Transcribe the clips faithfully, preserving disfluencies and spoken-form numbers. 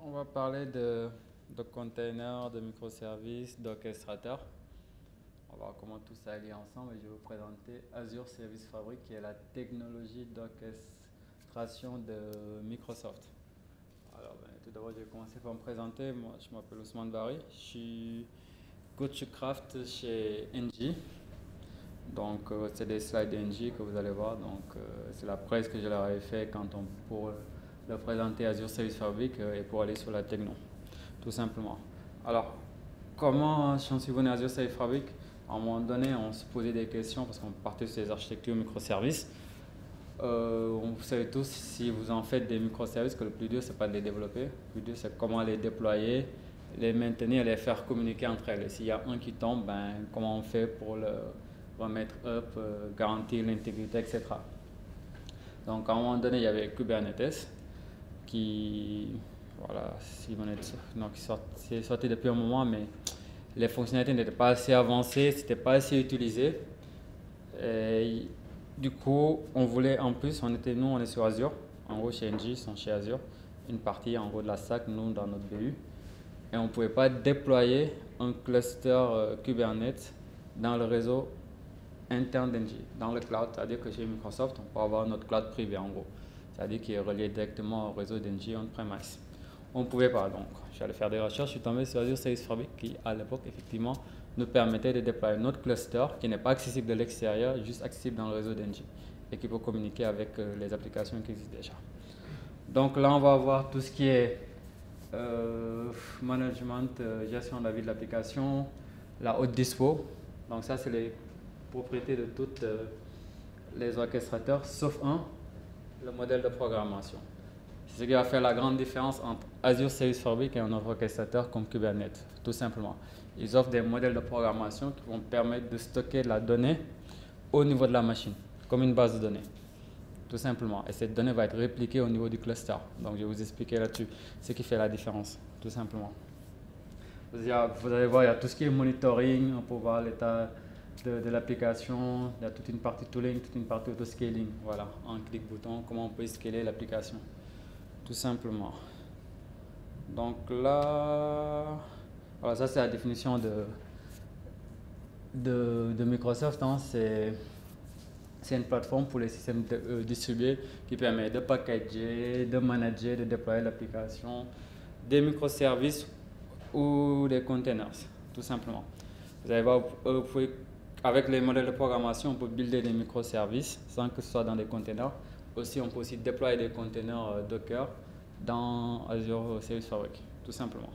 on va parler de, de containers, de microservices, d'orchestrateurs. On va voir comment tout ça est lié ensemble et je vais vous présenter Azure Service Fabric qui est la technologie d'orchestration de Microsoft. Alors, ben, tout d'abord, je vais commencer par me présenter. Moi, je m'appelle Ousmane Barry. Je suis coach craft chez Engie. Donc, euh, c'est des slides d'Engie que vous allez voir. Donc, euh, c'est la presse que je leur avais fait quand on, pour leur présenter Azure Service Fabric euh, et pour aller sur la techno, tout simplement. Alors, comment j'en suis venu à Azure Service Fabric? À un moment donné, on se posait des questions parce qu'on partait sur les architectures microservices. Euh, vous savez tous, si vous en faites des microservices, que le plus dur, c'est pas de les développer. Le plus dur, c'est comment les déployer, les maintenir, les faire communiquer entre elles. Et s'il y a un qui tombe, ben, comment on fait pour le remettre up, euh, garantir l'intégrité, et cetera. Donc, à un moment donné, il y avait Kubernetes qui, voilà, si vous êtes, donc, c'est sorti depuis un moment, mais les fonctionnalités n'étaient pas assez avancées, c'était pas assez utilisé. Et, du coup, on voulait en plus, on était, nous, on est sur Azure, en gros chez Engie, ils sont chez Azure, une partie en gros de la stack, nous dans notre B U, et on ne pouvait pas déployer un cluster euh, Kubernetes dans le réseau interne d'Engie, dans le cloud, c'est-à-dire que chez Microsoft, on peut avoir notre cloud privé en gros, c'est-à-dire qui est relié directement au réseau d'Engie on-premise. On ne pouvait pas, donc j'allais faire des recherches, je suis tombé sur Azure Service Fabric qui, à l'époque, effectivement, nous permettait de déployer notre cluster qui n'est pas accessible de l'extérieur, juste accessible dans le réseau d'Engie et qui peut communiquer avec euh, les applications qui existent déjà. Donc là, on va voir tout ce qui est euh, management, euh, gestion de la vie de l'application, la haute dispo. Donc ça, c'est les propriétés de tous euh, les orchestrateurs, sauf un, le modèle de programmation. C'est ce qui va faire la grande différence entre Azure Service Fabric et un autre orchestrateur comme Kubernetes, tout simplement. Ils offrent des modèles de programmation qui vont permettre de stocker la donnée au niveau de la machine, comme une base de données, tout simplement. Et cette donnée va être répliquée au niveau du cluster. Donc, je vais vous expliquer là-dessus ce qui fait la différence, tout simplement. Vous allez voir, il y a tout ce qui est monitoring pour voir l'état de, de l'application. Il y a toute une partie tooling, toute une partie auto-scaling. Voilà, en clic bouton, comment on peut scaler l'application, tout simplement. Donc là, voilà, ça c'est la définition de, de, de Microsoft. Hein. C'est une plateforme pour les systèmes de, euh, distribués qui permet de packager, de manager, de déployer l'application, des microservices ou des containers, tout simplement. Vous allez voir, vous pouvez, avec les modèles de programmation, on peut builder des microservices sans que ce soit dans des containers. Aussi, on peut aussi déployer des containers euh, Docker dans Azure Service Fabric, tout simplement.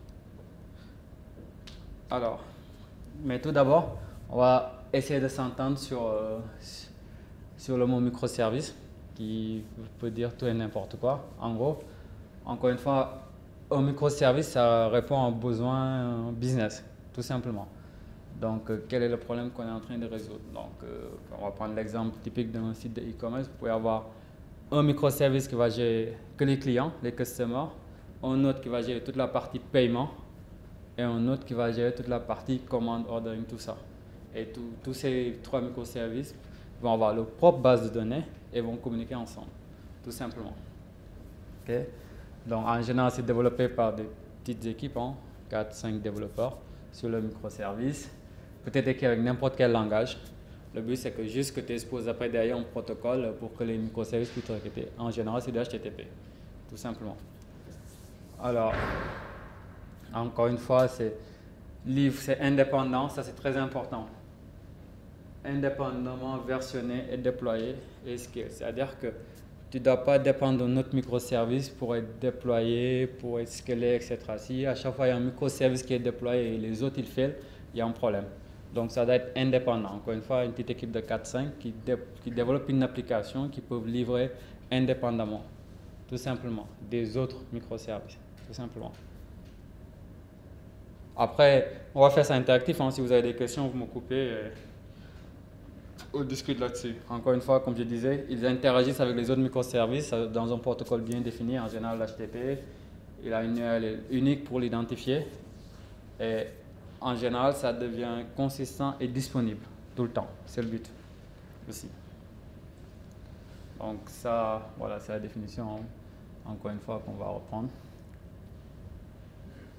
Alors, mais tout d'abord, on va essayer de s'entendre sur, euh, sur le mot microservice, qui peut dire tout et n'importe quoi. En gros, encore une fois, un microservice, ça répond à un besoin business, tout simplement. Donc, euh, quel est le problème qu'on est en train de résoudre? Donc, euh, on va prendre l'exemple typique d'un site de e-commerce. Vous pouvez avoir un microservice qui va gérer que les clients, les customers, un autre qui va gérer toute la partie paiement et un autre qui va gérer toute la partie commande, ordering, tout ça. Et tous ces trois microservices vont avoir leur propre base de données et vont communiquer ensemble, tout simplement. Okay? Donc, en général, c'est développé par des petites équipes, hein, quatre cinq développeurs sur le microservice, peut-être écrit avec n'importe quel langage. Le but, c'est que juste que tu exposes après derrière un protocole pour que les microservices puissent te requêter. En général, c'est du H T T P, tout simplement. Alors, encore une fois, c'est livre, c'est indépendant, ça c'est très important. Indépendamment versionné et déployé et scale. C'est-à-dire que tu ne dois pas dépendre d'un autre microservice pour être déployé, pour être scalé, et cetera. Si à chaque fois il y a un microservice qui est déployé et les autres ils failent, il y a un problème. Donc ça doit être indépendant. Encore une fois, une petite équipe de quatre cinq qui, dé qui développe une application qui peut livrer indépendamment, tout simplement, des autres microservices, tout simplement. Après, on va faire ça interactif. Hein. Si vous avez des questions, vous me coupez. Euh, on discute là-dessus. Encore une fois, comme je disais, ils interagissent avec les autres microservices dans un protocole bien défini, en général l'H T T P. Il a une U R L unique pour l'identifier. Et en général, ça devient consistant et disponible tout le temps. C'est le but aussi. Donc ça, voilà, c'est la définition, encore une fois, qu'on va reprendre.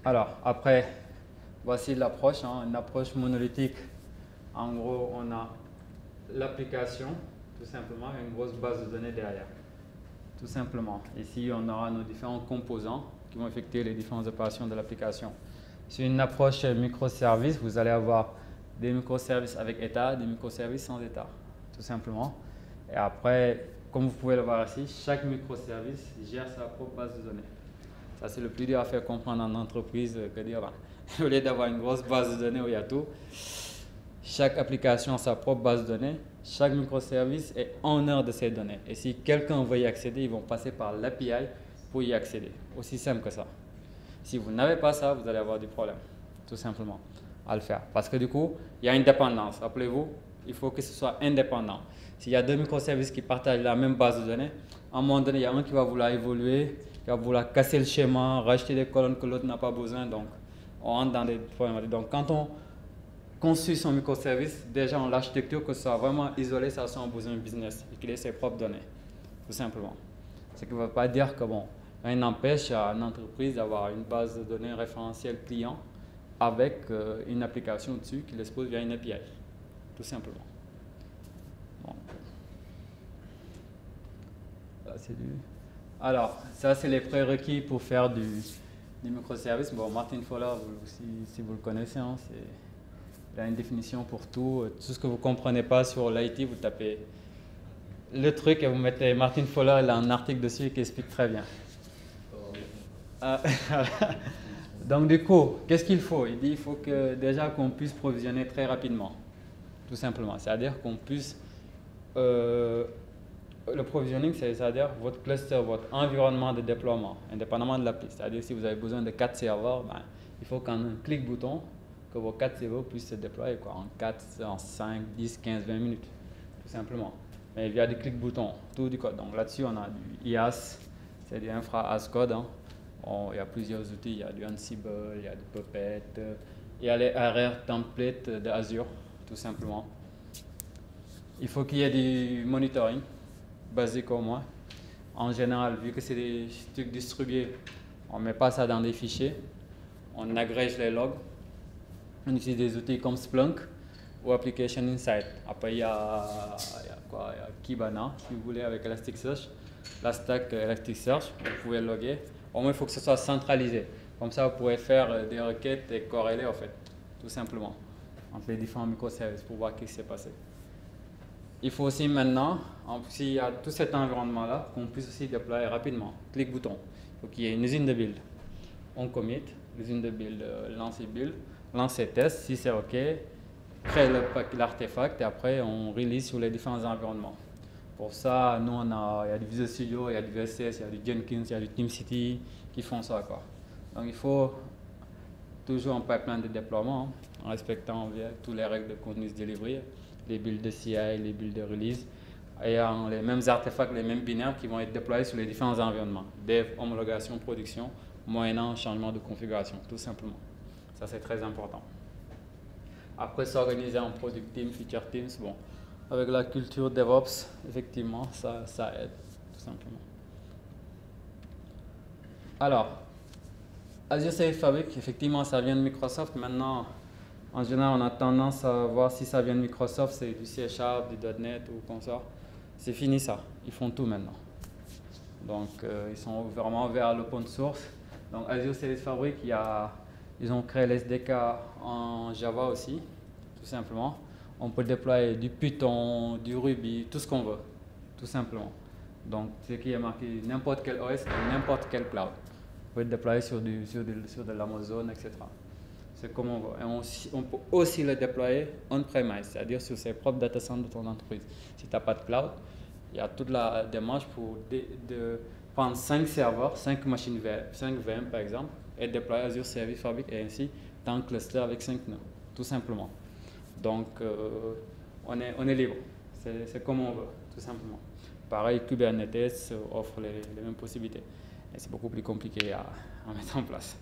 Alors, après, voici l'approche, hein, une approche monolithique. En gros, on a l'application, tout simplement, et une grosse base de données derrière. Tout simplement. Ici, on aura nos différents composants qui vont effectuer les différentes opérations de l'application. Sur une approche microservice, vous allez avoir des microservices avec état, des microservices sans état, tout simplement. Et après, comme vous pouvez le voir ici, chaque microservice gère sa propre base de données. Ça, c'est le plus dur à faire comprendre en entreprise que dire, ben, au lieu d'avoir une grosse base de données où il y a tout, chaque application a sa propre base de données, chaque microservice est honneur de ces données. Et si quelqu'un veut y accéder, ils vont passer par l'A P I pour y accéder. Aussi simple que ça. Si vous n'avez pas ça, vous allez avoir des problèmes, tout simplement, à le faire. Parce que du coup, il y a une dépendance. Rappelez-vous, il faut que ce soit indépendant. S'il y a deux microservices qui partagent la même base de données, à un moment donné, il y a un qui va vouloir évoluer, qui va vouloir casser le schéma, racheter des colonnes que l'autre n'a pas besoin. Donc, on rentre dans des problèmes. Donc, quand on construit son microservice, déjà en l'architecture, que ce soit vraiment isolé, ça a son besoin business et qu'il ait ses propres données, tout simplement. Ce qui ne veut pas dire que, bon, rien n'empêche à une entreprise d'avoir une base de données référentielle client avec euh, une application dessus qui l'expose via une A P I, tout simplement. Bon. Là, c'est du... Alors, ça, c'est les prérequis pour faire du, du microservice. Bon, Martin Fowler, vous, si, si vous le connaissez, hein, c'est... Il y a une définition pour tout. Tout ce que vous ne comprenez pas sur l'I T, vous tapez le truc et vous mettez Martin Fowler, il a un article dessus qui explique très bien. Euh, Donc du coup, qu'est-ce qu'il faut? Il dit qu'il faut que déjà qu'on puisse provisionner très rapidement, tout simplement. C'est-à-dire qu'on puisse... Euh, le provisioning, c'est-à-dire votre cluster, votre environnement de déploiement, indépendamment de l'appli. C'est-à-dire si vous avez besoin de quatre serveurs, ben, il faut qu'en un clic bouton, que vos quatre serveurs puissent se déployer quoi, en quatre, en cinq, dix, quinze, vingt minutes, tout simplement. Mais via des clics boutons, tout du code. Donc là-dessus, on a du I A S, c'est du infra as code. Hein. On, il y a plusieurs outils, il y a du Ansible, il y a du Puppet, il y a les R R templates de Azure, tout simplement. Il faut qu'il y ait du monitoring, basique au moins. En général, vu que c'est des trucs distribués, on ne met pas ça dans des fichiers, on agrège les logs. On utilise des outils comme Splunk ou Application Insight. Après, il y a, il y a quoi? Il y a Kibana, si vous voulez, avec Elasticsearch. La stack Elasticsearch, vous pouvez loguer. Au moins, il faut que ce soit centralisé. Comme ça, vous pourrez faire des requêtes et corréler, en fait, tout simplement, entre les différents microservices pour voir ce qui s'est passé. Il faut aussi maintenant, s'il y a tout cet environnement-là, qu'on puisse aussi déployer rapidement. Clic bouton. Il faut qu'il y ait une usine de build. On commit, l'usine de build, euh, lancer build. Lancer test, si c'est OK, créer l'artefact et après on release sur les différents environnements. Pour ça, nous, on a, il y a du Visual Studio, il y a du V S S, il y a du Jenkins, il y a du TeamCity qui font ça, quoi. Donc il faut toujours un pipeline de déploiement hein, en respectant bien toutes les règles de continuous delivery, les builds de C I, les builds de release, ayant les mêmes artefacts, les mêmes binaires qui vont être déployés sur les différents environnements. Dev, homologation, production, moyennant changement de configuration, tout simplement. Ça, c'est très important. Après, s'organiser en product team, feature teams, bon, avec la culture DevOps, effectivement, ça, ça aide, tout simplement. Alors, Azure Service Fabric, effectivement, ça vient de Microsoft. Maintenant, en général, on a tendance à voir si ça vient de Microsoft, c'est du C Sharp, du .dot net ou comme ça. C'est fini ça, ils font tout maintenant. Donc, euh, ils sont vraiment vers l'open source. Donc, Azure Service Fabric, il y a... Ils ont créé l'S D K en Java aussi, tout simplement. On peut déployer du Python, du Ruby, tout ce qu'on veut, tout simplement. Donc, ce qui est marqué n'importe quel O S et n'importe quel cloud. Vous pouvez le déployer sur, du, sur, du, sur de l'Amazon, et cetera. C'est comme on veut. Et on, on peut aussi le déployer on-premise, c'est-à-dire sur ses propres data centers de ton entreprise. Si tu n'as pas de cloud, il y a toute la démarche pour de, de prendre cinq serveurs, cinq machines V M, cinq V M par exemple, et déployer Azure Service Fabric et ainsi dans un cluster avec cinq nœuds, tout simplement. Donc, euh, on, est, on est libre, c'est comme on veut, tout simplement. Pareil, Kubernetes offre les, les mêmes possibilités. Et c'est beaucoup plus compliqué à, à mettre en place.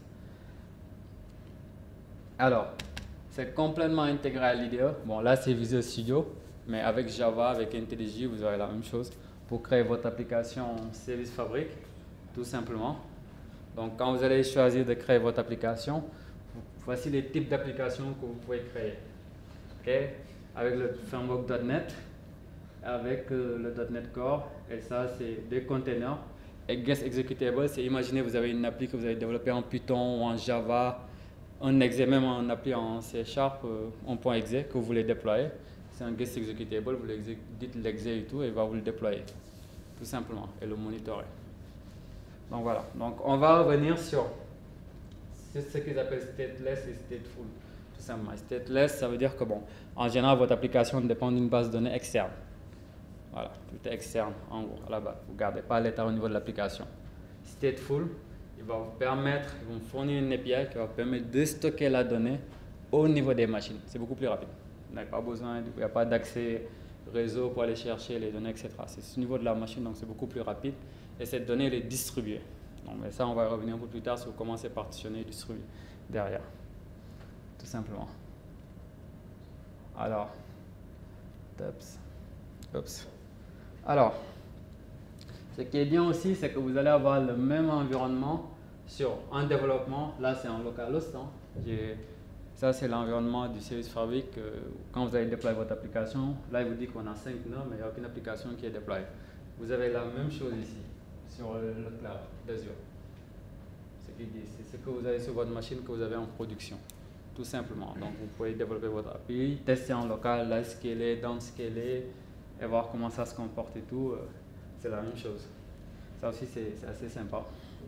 Alors, c'est complètement intégré à l'I D E. Bon, là, c'est Visual Studio, mais avec Java, avec IntelliJ, vous aurez la même chose pour créer votre application Service Fabric, tout simplement. Donc, quand vous allez choisir de créer votre application, voici les types d'applications que vous pouvez créer. Okay? Avec le framework point net, avec euh, le point net Core, et ça, c'est des containers. Et Guest Executable, c'est imaginez, vous avez une appli que vous avez développée en Python ou en Java, un exe, même en appli en C Sharp, euh, en point .exe, que vous voulez déployer. C'est un Guest Executable, vous dites l'exe et tout, et il va vous le déployer, tout simplement, et le monitorer. Donc voilà, donc on va revenir sur ce qu'ils appellent stateless et stateful, tout simplement. Stateless, ça veut dire que, bon, en général, votre application dépend d'une base de données externe. Voilà, tout est externe, en gros, à la base. Vous ne gardez pas l'état au niveau de l'application. Stateful, il va vous permettre, il va vous fournir une A P I qui va vous permettre de stocker la donnée au niveau des machines. C'est beaucoup plus rapide. Vous n'avez pas besoin, il n'y a pas d'accès réseau pour aller chercher les données, et cetera. C'est au niveau de la machine, donc c'est beaucoup plus rapide. Et cette donnée, elle est distribuée. Donc, mais ça, on va y revenir un peu plus tard sur comment c'est partitionné et distribué derrière. Tout simplement. Alors, Oops. Oops. Alors, ce qui est bien aussi, c'est que vous allez avoir le même environnement sur un développement. Là, c'est en localhost. Hein. Ça, c'est l'environnement du Service Fabric. Euh, quand vous allez déployer votre application, là, il vous dit qu'on a cinq nœuds, mais il n'y a aucune application qui est déployée. Vous avez la même chose ici, sur le, le cloud d'Azure. Ce qu'il dit, c'est ce que vous avez sur votre machine que vous avez en production, tout simplement. Donc, vous pouvez développer votre A P I, tester en local, la scaler, downscaler, et voir comment ça se comporte et tout. Euh, c'est la même chose. Ça aussi, c'est assez sympa.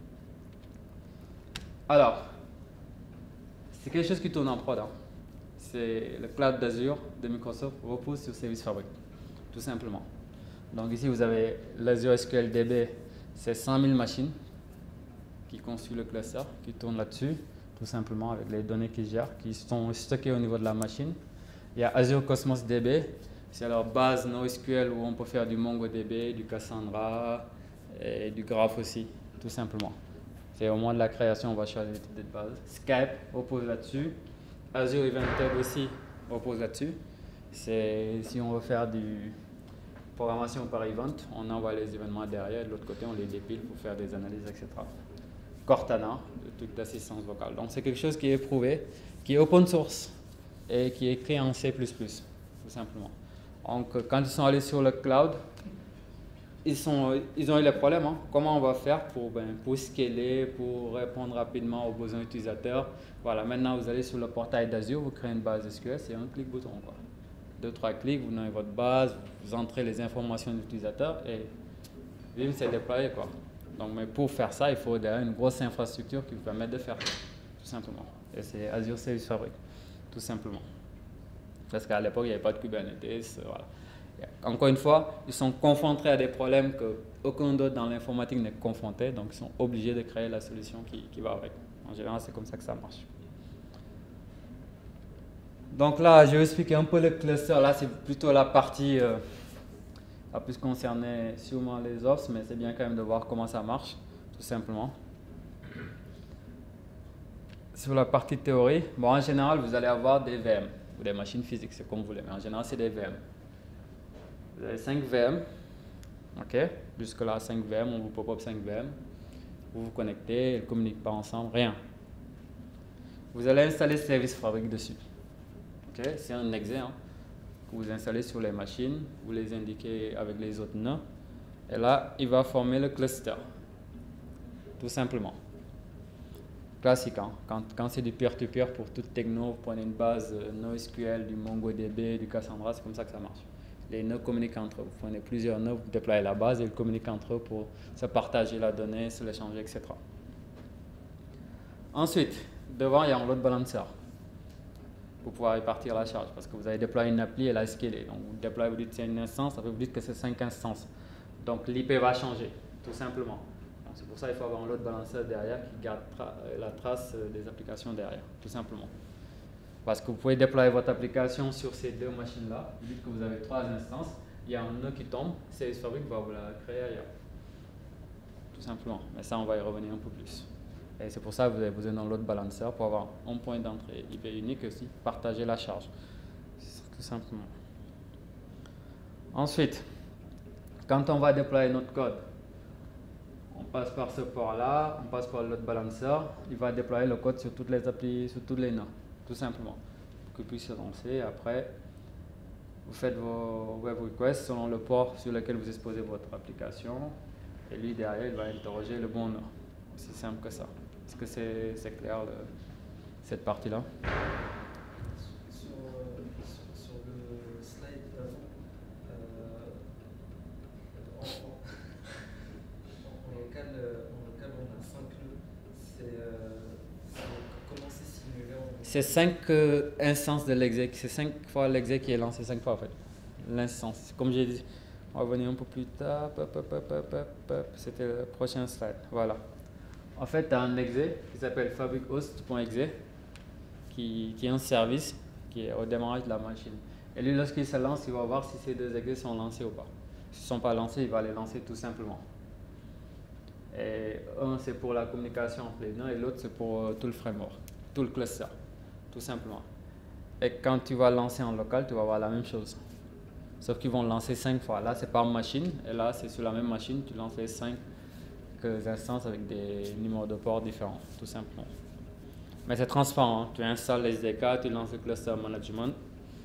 Alors, c'est quelque chose qui tourne en prod. Hein. C'est le cloud d'Azure de Microsoft repose sur Service Fabric, tout simplement. Donc ici, vous avez l'Azure S Q L D B, c'est cent mille machines qui constituent le cluster, qui tournent là-dessus, tout simplement avec les données qu'ils gèrent, qui sont stockées au niveau de la machine. Il y a Azure Cosmos D B, c'est leur base NoSQL où on peut faire du MongoDB, du Cassandra et du Graph aussi, tout simplement. C'est au moment de la création, on va choisir le type de base. Skype repose là-dessus. Azure Event Hub aussi repose là-dessus. Si on veut faire du programmation par event, on envoie les événements derrière. De l'autre côté, on les dépile pour faire des analyses, et cetera. Cortana, le truc d'assistance vocale. Donc, c'est quelque chose qui est éprouvé, qui est open source et qui est écrit en C plus plus, tout simplement. Donc, quand ils sont allés sur le cloud, Ils, sont, ils ont eu les problèmes. Hein. Comment on va faire pour, ben, pour scaler, pour répondre rapidement aux besoins utilisateurs. Voilà, maintenant vous allez sur le portail d'Azure, vous créez une base S Q L, c'est un clic bouton. Quoi. Deux, trois clics, vous avez votre base, vous entrez les informations de l'utilisateur et bim, c'est déployé. Quoi. Donc, mais pour faire ça, il faut derrière une grosse infrastructure qui vous permet de faire ça, tout simplement. Et c'est Azure Service Fabric, tout simplement. Parce qu'à l'époque, il n'y avait pas de Kubernetes. Voilà. Encore une fois, ils sont confrontés à des problèmes qu'aucun d'autre dans l'informatique n'est confronté, donc ils sont obligés de créer la solution qui, qui va avec. En général, c'est comme ça que ça marche. Donc là, je vais expliquer un peu le cluster. Là, c'est plutôt la partie euh, la plus concernée sûrement les ops, mais c'est bien quand même de voir comment ça marche, tout simplement. Sur la partie théorie, bon, en général, vous allez avoir des V M, ou des machines physiques, c'est comme vous voulez, mais en général, c'est des V M. Vous avez cinq V M, ok, jusque là cinq V M, on vous pop-up cinq V M, vous vous connectez, elles ne communiquent pas ensemble, rien. Vous allez installer Service Fabric dessus, ok, c'est un exe hein, que vous installez sur les machines, vous les indiquez avec les autres nœuds, et là il va former le cluster, tout simplement. Classique, hein, quand, quand c'est du peer-to-peer pour toute techno, vous prenez une base euh, NoSQL, du MongoDB, du Cassandra, c'est comme ça que ça marche. Les nœuds communiquent entre eux. Vous prenez plusieurs nœuds, vous déployez la base et ils communiquent entre eux pour se partager la donnée, se l'échanger, et cetera. Ensuite, devant, il y a un load balancer pour pouvoir répartir la charge parce que vous avez déployé une appli et la scaler. Donc, vous déployez, vous dites c'est une instance, après vous dites que c'est cinq instances. Donc, l'I P va changer, tout simplement. C'est pour ça qu'il faut avoir un load balancer derrière qui garde tra la trace des applications derrière, tout simplement. Parce que vous pouvez déployer votre application sur ces deux machines-là. Vous dites que vous avez trois instances. Il y a un nœud qui tombe. Service Fabric va vous la créer ailleurs. Tout simplement. Mais ça, on va y revenir un peu plus. Et c'est pour ça que vous avez besoin d'un load balancer pour avoir un point d'entrée I P unique aussi. Partager la charge. Tout simplement. Ensuite, quand on va déployer notre code, On passe par ce port-là, on passe par l'autre balanceur. Il va déployer le code sur toutes les applis, sur toutes les nœuds, tout simplement. Pour qu'il puisse se lancer. Après, vous faites vos web requests selon le port sur lequel vous exposez votre application. Et lui, derrière, il va interroger le bon nœud. Aussi simple que ça. Est-ce que c'est c'est clair, le, cette partie-là? Sur, euh, sur, sur le slide d'avant, euh, en, en, en, local, en local, on a cinq nœuds. C'est euh, comment c'est simulé en... C'est cinq euh, instances de l'exec. C'est cinq fois l'exec qui est lancé, cinq fois en fait. L'instance. Comme j'ai dit, on va venir un peu plus tard. C'était le prochain slide. Voilà. En fait, tu as un exec qui s'appelle fabrichost.exe qui, qui est un service qui est au démarrage de la machine. Et lui, lorsqu'il se lance, il va voir si ces deux execs sont lancés ou pas. S'ils ne sont pas lancés, il va les lancer tout simplement. Et un, c'est pour la communication entre les nœuds et l'autre, c'est pour euh, tout le framework, tout le cluster, tout simplement. Et quand tu vas lancer en local, tu vas voir la même chose. Sauf qu'ils vont lancer cinq fois. Là, c'est par machine. Et là, c'est sur la même machine. Tu lances les cinq instances avec des numéros de port différents, tout simplement. Mais c'est transparent. Tu installes les S D K, tu lances le cluster management.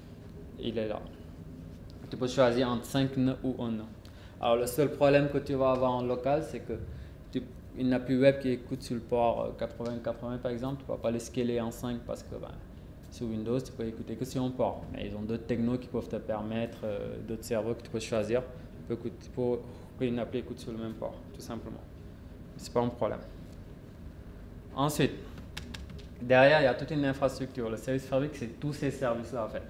Il est là. Tu peux choisir entre cinq nœuds ou un nœud. Alors, le seul problème que tu vas avoir en local, c'est que tu, une appli web qui écoute sur le port quatre-vingts quatre-vingts par exemple, tu ne vas pas les scaler en cinq parce que ben, sur Windows, tu peux écouter que sur un port. Mais ils ont d'autres technos qui peuvent te permettre, euh, d'autres serveurs que tu peux choisir pour qu'une appli écoute sur le même port, tout simplement. Ce n'est pas un problème. Ensuite, derrière, il y a toute une infrastructure. Le service fabric, c'est tous ces services-là, en fait,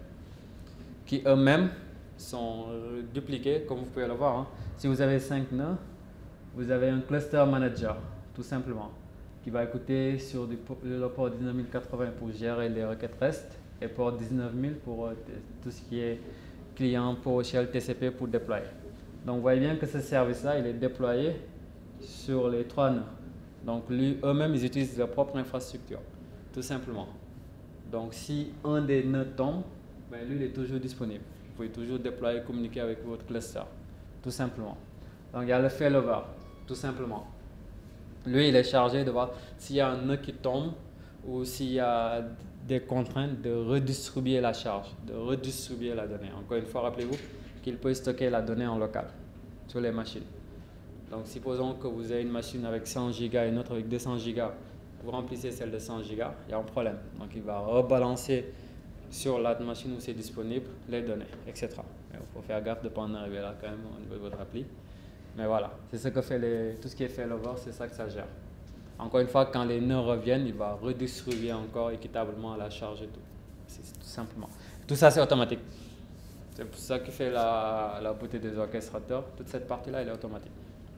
qui eux-mêmes sont euh, dupliqués, comme vous pouvez le voir. Hein. Si vous avez cinq nœuds, vous avez un cluster manager, tout simplement, qui va écouter sur du, le port dix-neuf mille quatre-vingts pour gérer les requêtes REST et port dix-neuf mille pour euh, tout ce qui est client PowerShell T C P pour déployer. Donc, vous voyez bien que ce service-là, il est déployé sur les trois nœuds. Donc, eux-mêmes, ils utilisent leur propre infrastructure, tout simplement. Donc, si un des nœuds tombe, ben, lui, il est toujours disponible. Vous pouvez toujours déployer, communiquer avec votre cluster, tout simplement. Donc, il y a le failover, tout simplement. Lui, il est chargé de voir s'il y a un nœud qui tombe ou s'il y a des contraintes de redistribuer la charge, de redistribuer la donnée. Encore une fois, rappelez-vous qu'il peut stocker la donnée en local sur les machines. Donc, supposons que vous avez une machine avec cent gigas et une autre avec deux cents gigas. Vous remplissez celle de cent gigas, il y a un problème. Donc, il va rebalancer sur la machine où c'est disponible les données, et cetera. Il faut faire gaffe de ne pas en arriver là quand même au niveau de votre appli. Mais voilà, c'est ce que fait les, tout ce qui est failover, c'est ça que ça gère. Encore une fois, quand les nœuds reviennent, il va redistribuer encore équitablement la charge et tout. C'est tout simplement. Tout ça, c'est automatique. C'est pour ça qui fait la, la beauté des orchestrateurs. Toute cette partie-là, elle est automatique.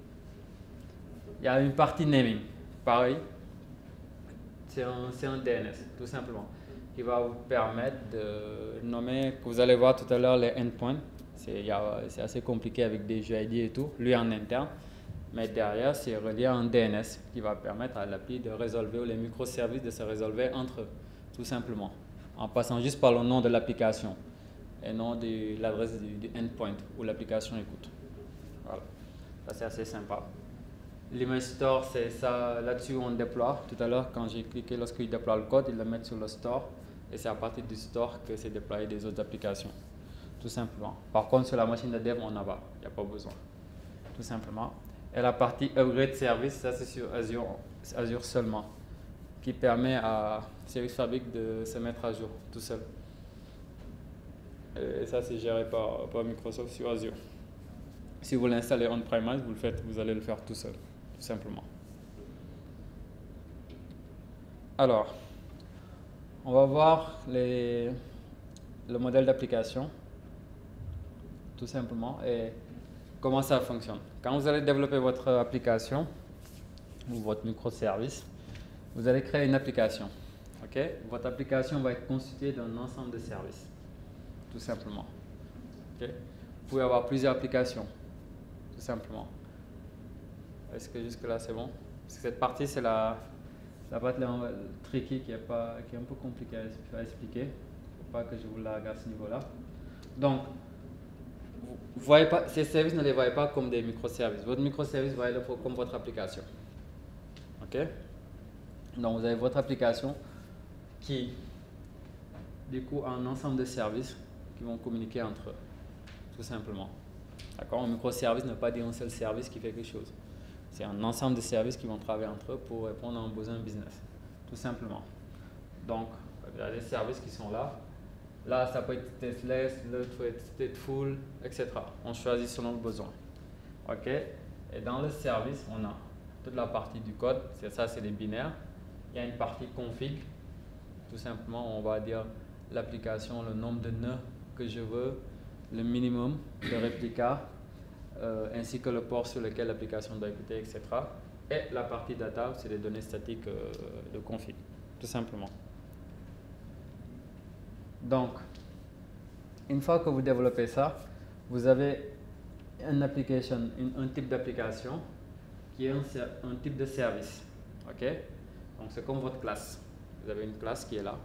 Il y a une partie naming. Pareil, c'est un, un D N S, tout simplement, qui va vous permettre de nommer, que vous allez voir tout à l'heure, les endpoints. C'est assez compliqué avec des J I D et tout, lui en interne. Mais derrière, c'est relié à un D N S qui va permettre à l'appli de résolver, ou les microservices de se résolver entre eux, tout simplement, en passant juste par le nom de l'application et non de l'adresse du, du endpoint où l'application écoute. Voilà, ça c'est assez sympa. L'image store, c'est ça, là-dessus on déploie. Tout à l'heure, quand j'ai cliqué, lorsqu'il déploie le code, il le met sur le store et c'est à partir du store que c'est déployé des autres applications, tout simplement. Par contre, sur la machine de dev, on en va, il n'y a pas besoin, tout simplement. Et la partie upgrade service, ça c'est sur Azure, Azure seulement, qui permet à Service Fabric de se mettre à jour tout seul. Et ça c'est géré par, par Microsoft sur Azure. Si vous l'installez on-premise, vous le faites, vous allez le faire tout seul, tout simplement. Alors, on va voir les, le modèle d'application, tout simplement, et comment ça fonctionne. Quand vous allez développer votre application ou votre microservice, vous allez créer une application. Okay? Votre application va être constituée d'un ensemble de services, tout simplement. Okay? Vous pouvez avoir plusieurs applications, tout simplement. Est-ce que jusque-là c'est bon? Parce que cette partie, c'est la, la partie tricky qui est, pas, qui est un peu compliquée à expliquer. Il ne faut pas que je vous la regarde à ce niveau-là. Donc, vous voyez pas, ces services, ne les voyez pas comme des microservices. Votre microservice, voyez-le comme votre application. OK? Donc, vous avez votre application qui, du coup, a un ensemble de services qui vont communiquer entre eux, tout simplement. D'accord? Un microservice ne veut pas dire un seul service qui fait quelque chose. C'est un ensemble de services qui vont travailler entre eux pour répondre à un besoin business, tout simplement. Donc, il y a des services qui sont là. Là, ça peut être stateless, l'autre peut être stateful, et cetera. On choisit selon le besoin. OK? Et dans le service, on a toute la partie du code. C'est ça, c'est les binaires. Il y a une partie config. Tout simplement, on va dire l'application, le nombre de nœuds que je veux, le minimum de réplicas, euh, ainsi que le port sur lequel l'application doit écouter, et cetera. Et la partie data, c'est les données statiques euh, de config, tout simplement. Donc, une fois que vous développez ça, vous avez une application, une, un type d'application qui est un, un type de service. OK? Donc, c'est comme votre classe. Vous avez une classe qui est là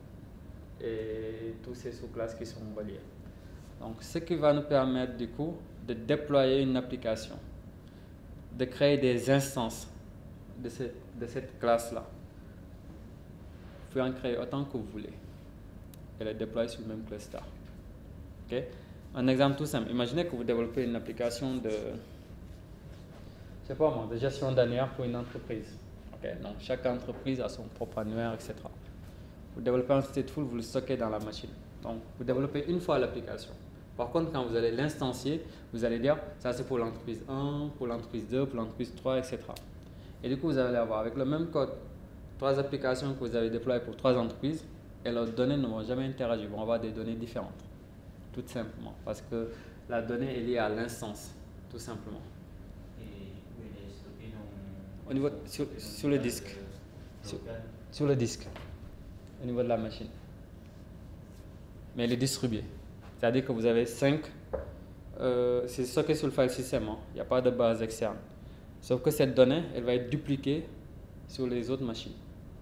et tous ces sous-classes qui sont reliées. Donc, ce qui va nous permettre du coup de déployer une application, de créer des instances de cette, de cette classe-là. Vous pouvez en créer autant que vous voulez et les déployer sur le même cluster. Okay? Un exemple tout simple. Imaginez que vous développez une application de, je sais pas moi, de gestion d'annuaire pour une entreprise. Okay? Donc, chaque entreprise a son propre annuaire, et cetera. Vous développez un stateful, vous le stockez dans la machine. Donc, vous développez une fois l'application. Par contre, quand vous allez l'instancier, vous allez dire, ça c'est pour l'entreprise un, pour l'entreprise deux, pour l'entreprise trois, et cetera. Et du coup, vous allez avoir avec le même code, trois applications que vous avez déployées pour trois entreprises, et leurs données ne vont jamais interagir, ils vont avoir des données différentes, tout simplement, parce que la donnée est liée à l'instance, tout simplement. Et où elle est stockée dans... Au niveau, sur, sur le disque, sur, sur le disque, au niveau de la machine. Mais elle est distribuée, c'est-à-dire que vous avez cinq, euh, c'est stocké sur le file system, hein. Il n'y a pas de base externe. Sauf que cette donnée, elle va être dupliquée sur les autres machines.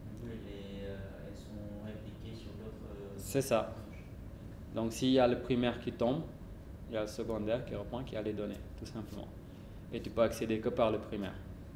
C'est ça. Donc, s'il y a le primaire qui tombe, il y a le secondaire qui reprend, qui a les données, tout simplement. Et tu peux accéder que par le primaire.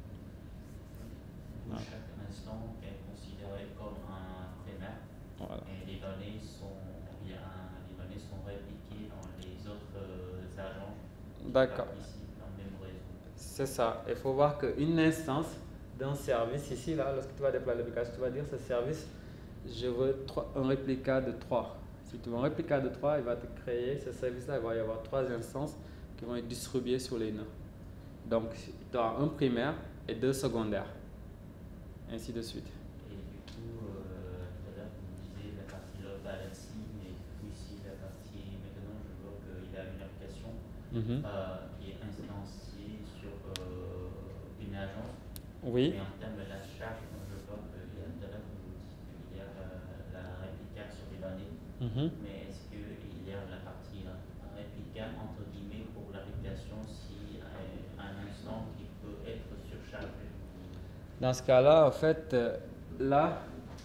Voilà. Chaque instant est considéré comme un primaire. Voilà. Et les données sont, bien, les données sont répliquées dans les autres euh, agents. D'accord. Ici, dans le même réseau. C'est ça. Il faut voir qu'une instance d'un service, ici, là, lorsque tu vas déployer l'application, tu vas dire ce service, je veux un réplica de trois. Si tu veux un réplica de trois, il va te créer ce service-là. Il va y avoir trois instances qui vont être distribuées sur les nœuds. Donc, tu as un primaire et deux secondaires. Ainsi de suite. Et du coup, euh, tout à l'heure, vous disiez la partie load balancing, et du coup, ici, la partie. Maintenant, je vois qu'il y a une application mm-hmm. euh, qui est instanciée sur euh, une agence. Oui. Mais en termes de la charge, je vois qu'il y a tout à l'heure, il y a euh, la réplica sur les données, mm-hmm. mais est-ce qu'il y a la partie là, réplica entre guillemets pour l'application si euh, un instant qui peut être surchargé? Dans ce cas-là, en fait, euh, là,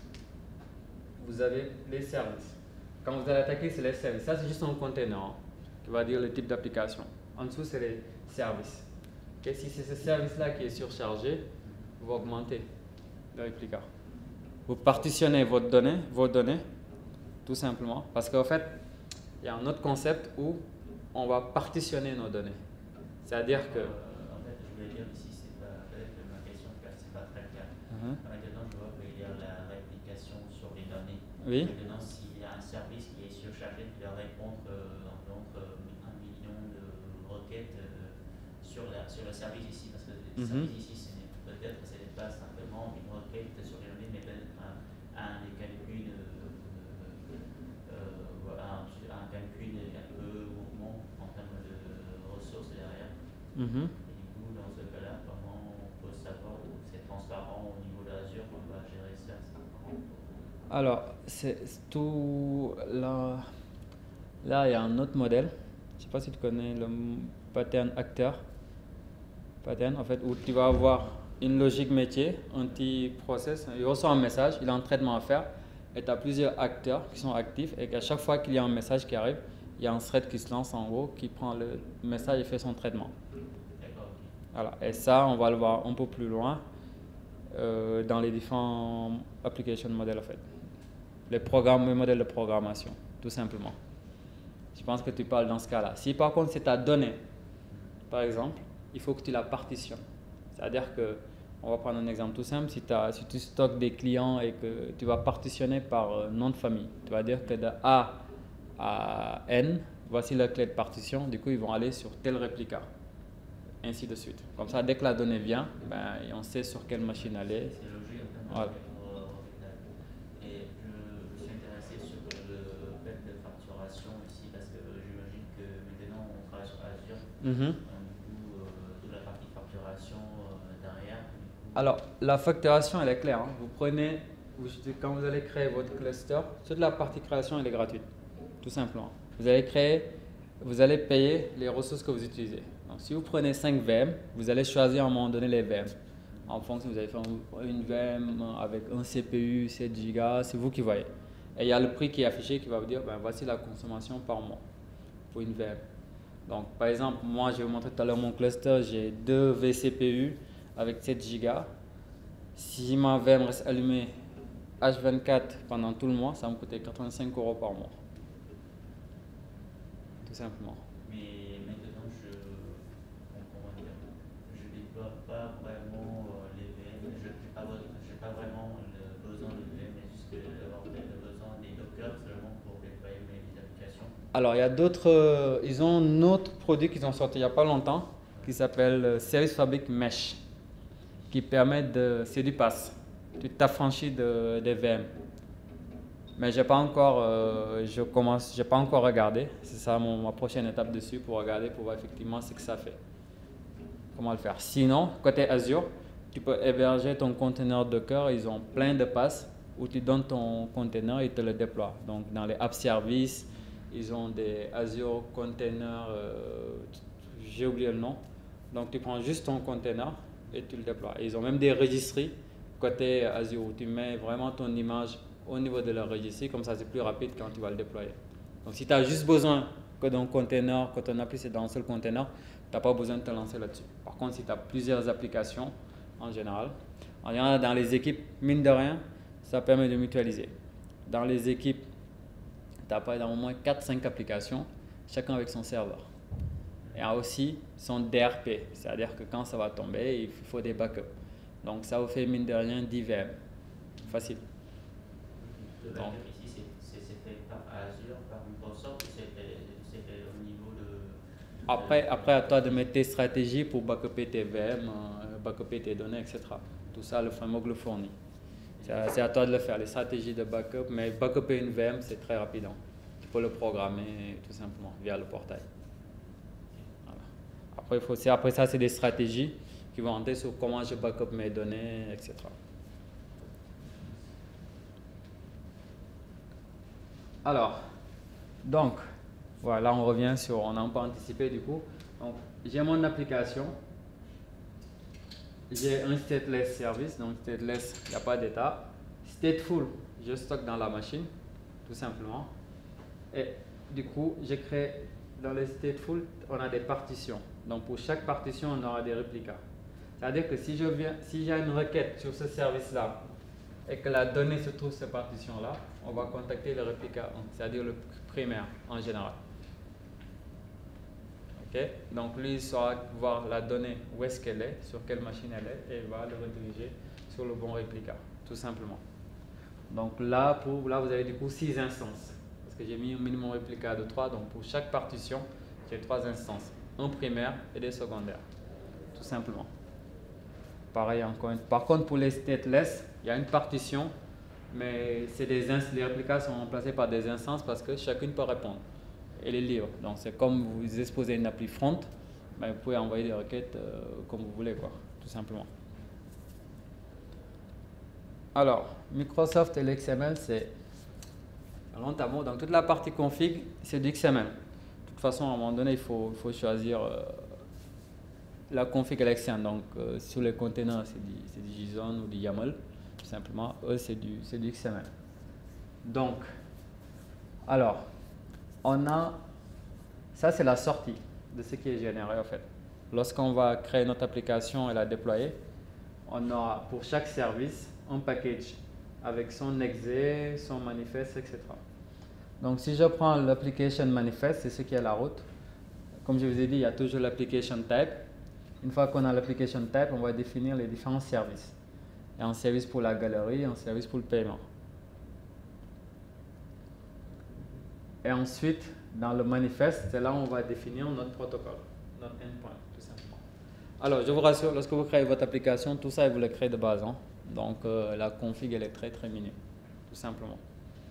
vous avez les services. Quand vous allez attaquer, c'est les services. Ça, c'est juste un container hein, qui va dire le type d'application. En dessous, c'est les services. Okay? Si c'est ce service-là qui est surchargé, vous augmentez le réplica. Vous partitionnez votre donnée, vos données, tout simplement. Parce qu'en fait, il y a un autre concept où on va partitionner nos données. C'est-à-dire que... Euh, en fait, je voulais dire ici, c'est pas peut-être ma question, car c'est pas très clair. Uh-huh. Maintenant, je vois qu'il y a la réplication sur les données. Oui. Maintenant, s'il y a un service qui est surchargé, qui doit répondre euh, entre un million de requêtes euh, sur, la, sur le service ici, parce que le uh-huh. service ici, peut-être ce n'est pas simplement une requête sur les données, mais peut-être un, un des calculs, euh, euh, un, un calcul un peu gourmand en termes de ressources derrière. Mm-hmm. Et du coup, dans ce cas-là, comment on peut savoir où c'est transparent au niveau de Azure, on va gérer ça? Alors, c'est tout là. Là, il y a un autre modèle. Je ne sais pas si tu connais le pattern acteur. Pattern, en fait, où tu vas avoir une logique métier, un petit process, il reçoit un message, il a un traitement à faire, et tu as plusieurs acteurs qui sont actifs, et qu'à chaque fois qu'il y a un message qui arrive, il y a un thread qui se lance en gros, qui prend le message et fait son traitement. D'accord. Voilà. Et ça, on va le voir un peu plus loin euh, dans les différents application models en fait. Les programmes, les modèles de programmation, tout simplement. Je pense que tu parles dans ce cas-là. Si par contre c'est ta donnée, par exemple, il faut que tu la partitionnes. C'est-à-dire que, on va prendre un exemple tout simple, si, si tu stockes des clients et que tu vas partitionner par euh, nom de famille, tu vas dire que de A à N, voici la clé de partition, du coup ils vont aller sur tel réplica, ainsi de suite. Comme ça, dès que la donnée vient, ben, on sait sur quelle machine elle est. C'est logique en fait. Voilà. Et je, je suis intéressé sur le fait de facturation ici parce que j'imagine que maintenant on travaille sur Azure. Mm-hmm. Coup, Alors, la facturation, elle est claire. Hein. Vous prenez, vous, quand vous allez créer votre cluster, toute la partie création, elle est gratuite, tout simplement. Vous allez créer, vous allez payer les ressources que vous utilisez. Donc, si vous prenez cinq V M, vous allez choisir à un moment donné les V M. En fonction, vous allez faire une V M avec un C P U, sept giga, c'est vous qui voyez. Et il y a le prix qui est affiché qui va vous dire, ben, voici la consommation par mois pour une V M. Donc, par exemple, moi, je vais vous montrer tout à l'heure mon cluster, j'ai deux V C P U avec sept giga. Si ma V M reste allumée H vingt-quatre pendant tout le mois, ça va me coûter quatre-vingt-cinq euros par mois. Tout simplement. Mais maintenant, je ne déploie pas vraiment les V M. Je n'ai pas, pas vraiment le besoin de V M, mais juste avoir besoin des Docker seulement pour déployer mes applications. Alors, il y a d'autres, euh, ils ont un autre produit qu'ils ont sorti il n'y a pas longtemps qui s'appelle euh, Service Fabric Mesh, qui permet de, c'est du pass, tu t'affranchis de, des V M. Mais j'ai pas encore, euh, je commence, j'ai pas encore regardé. C'est ça mon, ma prochaine étape dessus pour regarder, pour voir effectivement ce que ça fait. Comment le faire. Sinon, côté Azure, tu peux héberger ton conteneur Docker. Ils ont plein de passes où tu donnes ton conteneur et ils te le déploient. Donc dans les app services, ils ont des Azure containers, euh, j'ai oublié le nom. Donc tu prends juste ton conteneur et tu le déploies. Et ils ont même des registries côté Azure où tu mets vraiment ton image au niveau de la registrie, comme ça c'est plus rapide quand tu vas le déployer. Donc si tu as juste besoin que d'un container, que ton appli c'est dans un seul container, tu n'as pas besoin de te lancer là-dessus. Par contre, si tu as plusieurs applications en général, en général dans les équipes, mine de rien, ça permet de mutualiser. Dans les équipes, tu as par exemple au moins quatre cinq applications, chacun avec son serveur. Et aussi son D R P, c'est-à-dire que quand ça va tomber, il faut des backups. Donc ça vous fait mine de rien dix V M. Facile. Le backup ici, c'est fait par Azure, par Microsoft, ou c'est fait, fait au niveau de… Après, après, à toi de mettre tes stratégies pour backuper tes V M, euh, backuper tes données, et cetera. Tout ça, le framework le fournit. C'est à toi de le faire, les stratégies de backup. Mais backuper une V M, c'est très rapide. Tu peux le programmer tout simplement via le portail. Voilà. Après, faut, après ça, c'est des stratégies qui vont entrer sur comment je backup mes données, et cetera. Alors, donc, voilà, on revient sur, on a un peu anticipé du coup. Donc, j'ai mon application, j'ai un stateless service, donc stateless, il n'y a pas d'état. Stateful, je stocke dans la machine, tout simplement. Et du coup, j'ai créé, dans les stateful, on a des partitions. Donc, pour chaque partition, on aura des réplicas. C'est-à-dire que si je viens, si j'ai une requête sur ce service-là, et que la donnée se trouve sur cette partition-là, on va contacter le réplica un, c'est-à-dire le primaire en général. Okay? Donc lui, il saura voir la donnée, où est-ce qu'elle est, sur quelle machine elle est, et il va le rediriger sur le bon réplica, tout simplement. Donc là, pour, là vous avez du coup six instances, parce que j'ai mis un minimum réplica de trois, donc pour chaque partition, j'ai trois instances, un primaire et des secondaires, tout simplement. Pareil encore. Par contre, pour les stateless, il y a une partition, mais c'est des les réplicas sont remplacés par des instances parce que chacune peut répondre. Elle est libre. Donc c'est comme vous exposez une appli front, ben, vous pouvez envoyer des requêtes euh, comme vous voulez, quoi, tout simplement. Alors, Microsoft et l'X M L, c'est notamment dans toute la partie config, c'est du X M L. De toute façon, à un moment donné, il faut, il faut choisir euh, la config à l'externe. Donc, euh, sur les containers, c'est du, du JSON ou du YAML. Tout simplement, eux, c'est du, du X M L. Donc, alors, on a Ça, c'est la sortie de ce qui est généré en fait. Lorsqu'on va créer notre application et la déployer, on aura pour chaque service un package avec son exe, son manifeste, et cetera. Donc si je prends l'application manifest, c'est ce qui est la route. Comme je vous ai dit, il y a toujours l'application type. Une fois qu'on a l'application type, on va définir les différents services. Il y a un service pour la galerie, un service pour le paiement. Et ensuite, dans le manifeste, c'est là où on va définir notre protocole, notre endpoint, tout simplement. Alors, je vous rassure, lorsque vous créez votre application, tout ça, vous le créez de base. Hein. Donc, euh, la config, elle est très, très minime, tout simplement.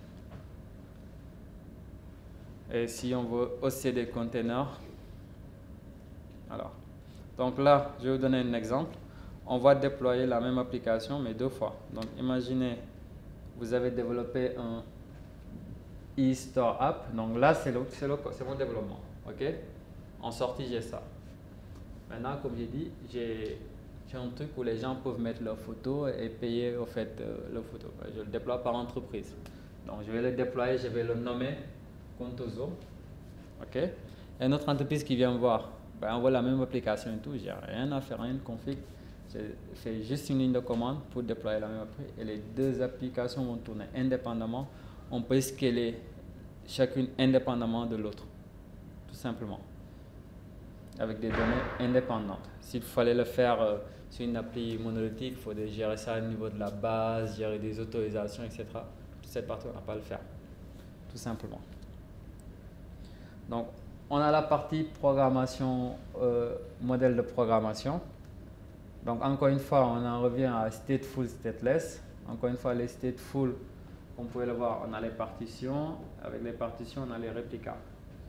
Et si on veut hoster des containers, alors, donc là, je vais vous donner un exemple. On va déployer la même application, mais deux fois. Donc, imaginez, vous avez développé un e-store app. Donc là, c'est mon développement. OK? En sortie, j'ai ça. Maintenant, comme j'ai dit, j'ai un truc où les gens peuvent mettre leurs photos et payer au fait euh, leurs photos. Je le déploie par entreprise. Donc, je vais le déployer, je vais le nommer Contoso. OK? Et une autre entreprise qui vient me voir, ben, on voit la même application et tout. J'ai rien à faire, rien de config. Je fais juste une ligne de commande pour déployer la même application. Et les deux applications vont tourner indépendamment. On peut scaler chacune indépendamment de l'autre, tout simplement, avec des données indépendantes. S'il fallait le faire euh, sur une appli monolithique, il faudrait gérer ça au niveau de la base, gérer des autorisations, et cetera. Toute cette partie, on n'a pas à le faire, tout simplement. Donc, on a la partie programmation, euh, modèle de programmation. Donc, encore une fois, on en revient à stateful, stateless. Encore une fois, les stateful, comme vous pouvez le voir, on a les partitions. Avec les partitions, on a les réplicas.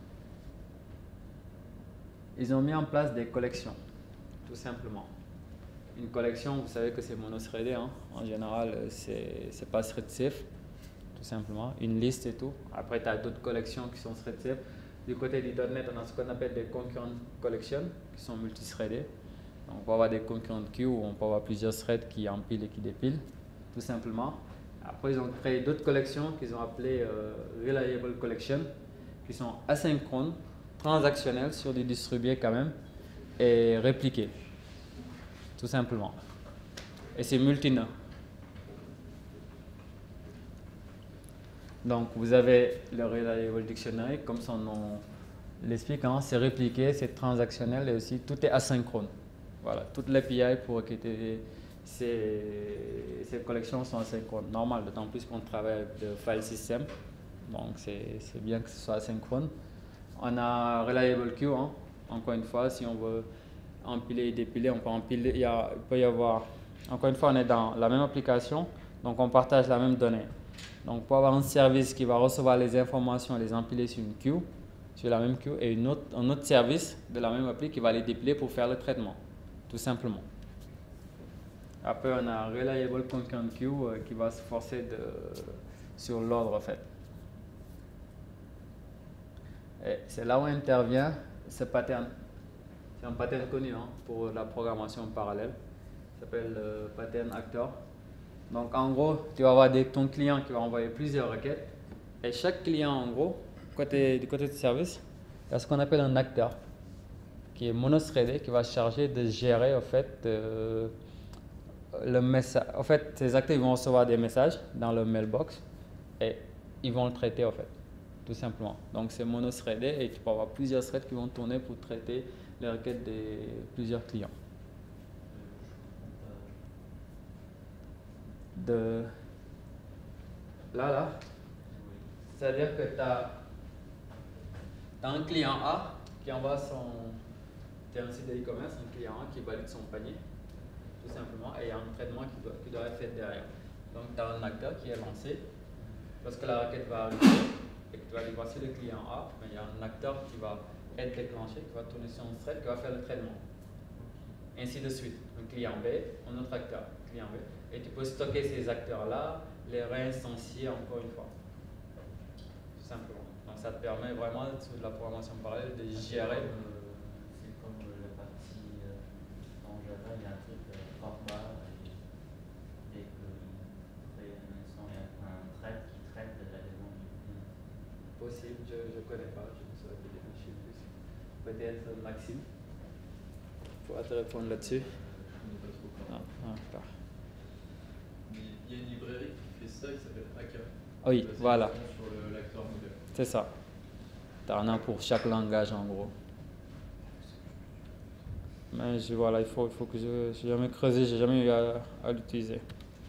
Ils ont mis en place des collections, tout simplement. Une collection, vous savez que c'est monothreadé. Hein. En général, c'est pas thread safe, tout simplement. Une liste et tout. Après, tu as d'autres collections qui sont thread safe. Du côté du .NET, on a ce qu'on appelle des concurrent collections qui sont multithreadées. Donc, on peut avoir des concurrent queues où on peut avoir plusieurs threads qui empilent et qui dépilent, tout simplement. Après, ils ont créé d'autres collections qu'ils ont appelées euh, Reliable Collection, qui sont asynchrones, transactionnelles sur des distribués quand même, et répliquées, tout simplement. Et c'est multi-nœud. Donc, vous avez le Reliable Dictionary, comme son nom l'explique, hein, c'est répliqué, c'est transactionnel et aussi tout est asynchrone. Voilà, toute l'A P I pour requêter ces, ces collections sont asynchrones. Normal, d'autant plus qu'on travaille avec le file system. Donc, c'est bien que ce soit asynchrone. On a Reliable Queue, hein. Encore une fois, si on veut empiler et dépiler, on peut empiler. Il, y a, il peut y avoir, encore une fois, on est dans la même application, donc on partage la même donnée. Donc, pour avoir un service qui va recevoir les informations et les empiler sur une queue, sur la même queue, et une autre, un autre service de la même appli qui va les dépiler pour faire le traitement, tout simplement. Après, on a Reliable Concurrent Queue euh, qui va se forcer de, sur l'ordre, en fait. C'est là où intervient ce pattern. C'est un pattern connu hein, pour la programmation parallèle. Ça s'appelle le pattern actor. Donc, en gros, tu vas avoir des, ton client qui va envoyer plusieurs requêtes. Et chaque client, en gros, côté, du côté du service, il y a ce qu'on appelle un acteur qui est monothreadé, qui va se charger de gérer, en fait, euh, le message. En fait, ces acteurs ils vont recevoir des messages dans le mailbox et ils vont le traiter, en fait, tout simplement. Donc, c'est monothreadé et tu peux avoir plusieurs threads qui vont tourner pour traiter les requêtes de plusieurs clients. De là, là, c'est-à-dire que tu as, as un client A qui envoie son, tu as un site de e-commerce, un client A qui valide son panier, tout simplement, et il y a un traitement qui doit, qui doit être fait derrière. Donc, tu as un acteur qui est lancé. Lorsque la requête va arriver et que tu vas aller voir sur le client A, il y a un acteur qui va être déclenché, qui va tourner sur un thread, qui va faire le traitement. Ainsi de suite. Un client B, un autre acteur, client B. Et tu peux stocker ces acteurs-là, les réinstancier encore une fois. Tout simplement. Donc ça te permet vraiment, sur la programmation parallèle, de gérer. C'est comme la partie euh, en Java, il y a un truc euh, format, et dès qu'il crée un instant, il y a un thread qui traite la demande du client. Possible, je ne connais pas, je ne saurais pas dire, je sais plus. peut-être Maxime pourra te répondre là-dessus. Je ne sais pas trop Ah, ah, pas. Mais il y a une librairie qui fait ça qui s'appelle Aka. Oui, Ça, c'est voilà, justement sur le l'acteur modèle. c'est ça. Tu en as pour chaque langage en gros. Mais je, voilà, il faut, il faut que je j'ai jamais creusé, j'ai jamais eu à, à l'utiliser.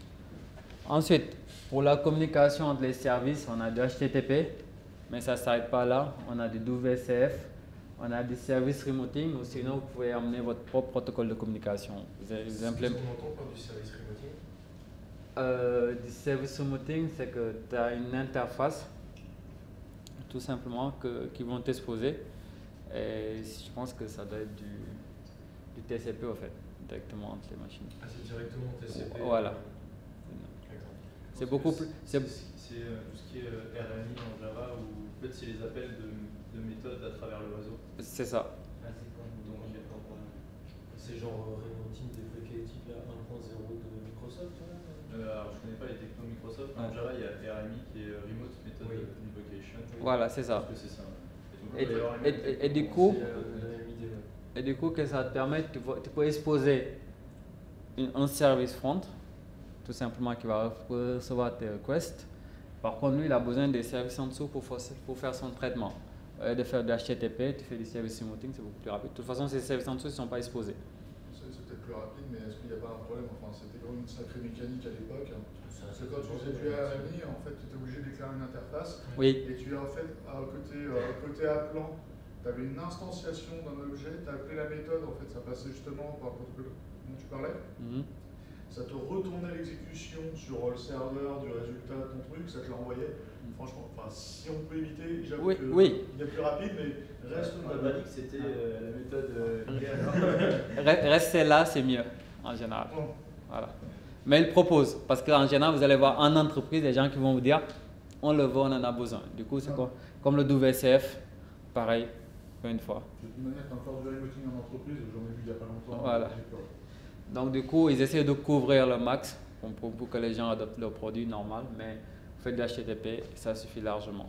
Ensuite, pour la communication entre les services, on a du H T T P, mais ça ne s'arrête pas là. On a du W C F, on a du service remoting, ou sinon vous pouvez amener votre propre protocole de communication. Vous, vous implémentez. Qu'est-ce qu'on entend par du service remoting? Euh, du service remoting, c'est que tu as une interface, tout simplement, que, qui vont t'exposer. Et je pense que ça doit être du, du T C P, en fait, directement entre les machines. Ah, c'est directement T C P. Voilà. D'accord. C'est beaucoup plus. C'est c'est- c'est, euh, tout ce qui est euh, R M I en Java où en fait c'est les appels de, de méthodes à travers le réseau. C'est ça. Ah, c'est comme Donc, donc, C'est genre euh, Remoting Deprecated là, un point zéro de Microsoft là? Euh, alors je connais pas les technos Microsoft, mais en Ouais. Java il y a R M I qui est euh, Remote Method Oui. Invocation. Voilà, c'est ça. Je pense que c'est ça. donc, Et- il va y avoir une et- autre et- et techno du pour coup- aussi, C'est euh, euh, l'A M I D E. Et du coup, que ça te permet, tu, vois- tu peux exposer une- un service front, tout simplement, qui va recevoir tes requests. Par contre, lui, il a besoin des services en dessous pour, fa- pour faire son traitement. Au lieu de faire du H T T P, tu fais du service routing, c'est beaucoup plus rapide. De toute façon, ces services en dessous ne sont pas exposés. C'est c'est peut-être plus rapide, mais est-ce qu'il n'y a pas un problème? Enfin, c'était quand même une sacrée mécanique à l'époque. ça, Parce que quand tu faisais du R M I, en fait, tu étais obligé de déclarer une interface. Oui, Et tu as en fait, à côté, euh, côté appelant, tu avais une instanciation d'un objet, tu as appelé la méthode, en fait, ça passait justement par le protocole dont tu parlais. mhm, Ça te retournait l'exécution sur le serveur du résultat de ton truc, ça te l'envoyait. Franchement, enfin, si on peut éviter, j'avoue Oui, que oui. il y a plus rapide, mais reste on n'a pas dit que c'était euh, la méthode euh, idéale. Re- rester là, c'est mieux, en général. Bon. Voilà. Mais il propose, parce qu'en général, vous allez voir en entreprise des gens qui vont vous dire on le veut, on en a besoin. Du coup, c'est quoi? Comme le W C F, pareil, une fois. De toute manière, tu as encore du remoting en entreprise, j'en ai vu il n'y a pas longtemps. Voilà. j'ai peur. Donc, du coup, ils essaient de couvrir le max pour, pour- pour que les gens adoptent le produit normal, mais vous faites de H T T P, ça suffit largement.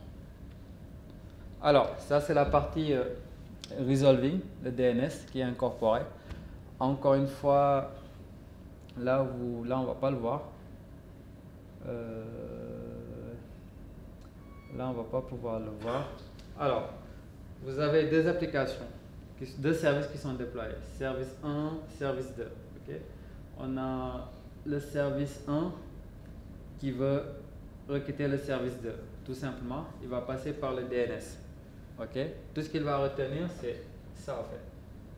Alors, ça, c'est la partie euh, resolving, le D N S qui est incorporé. Encore une fois, là, vous, là on ne va pas le voir. Euh, là, on ne va pas pouvoir le voir. Alors, vous avez deux applications, qui- deux services qui sont déployés. Service un, service deux. ok? On a le service un qui veut requêter le service deux. Tout simplement, il va passer par le D N S. ok? Tout ce qu'il va retenir, c'est ça en fait.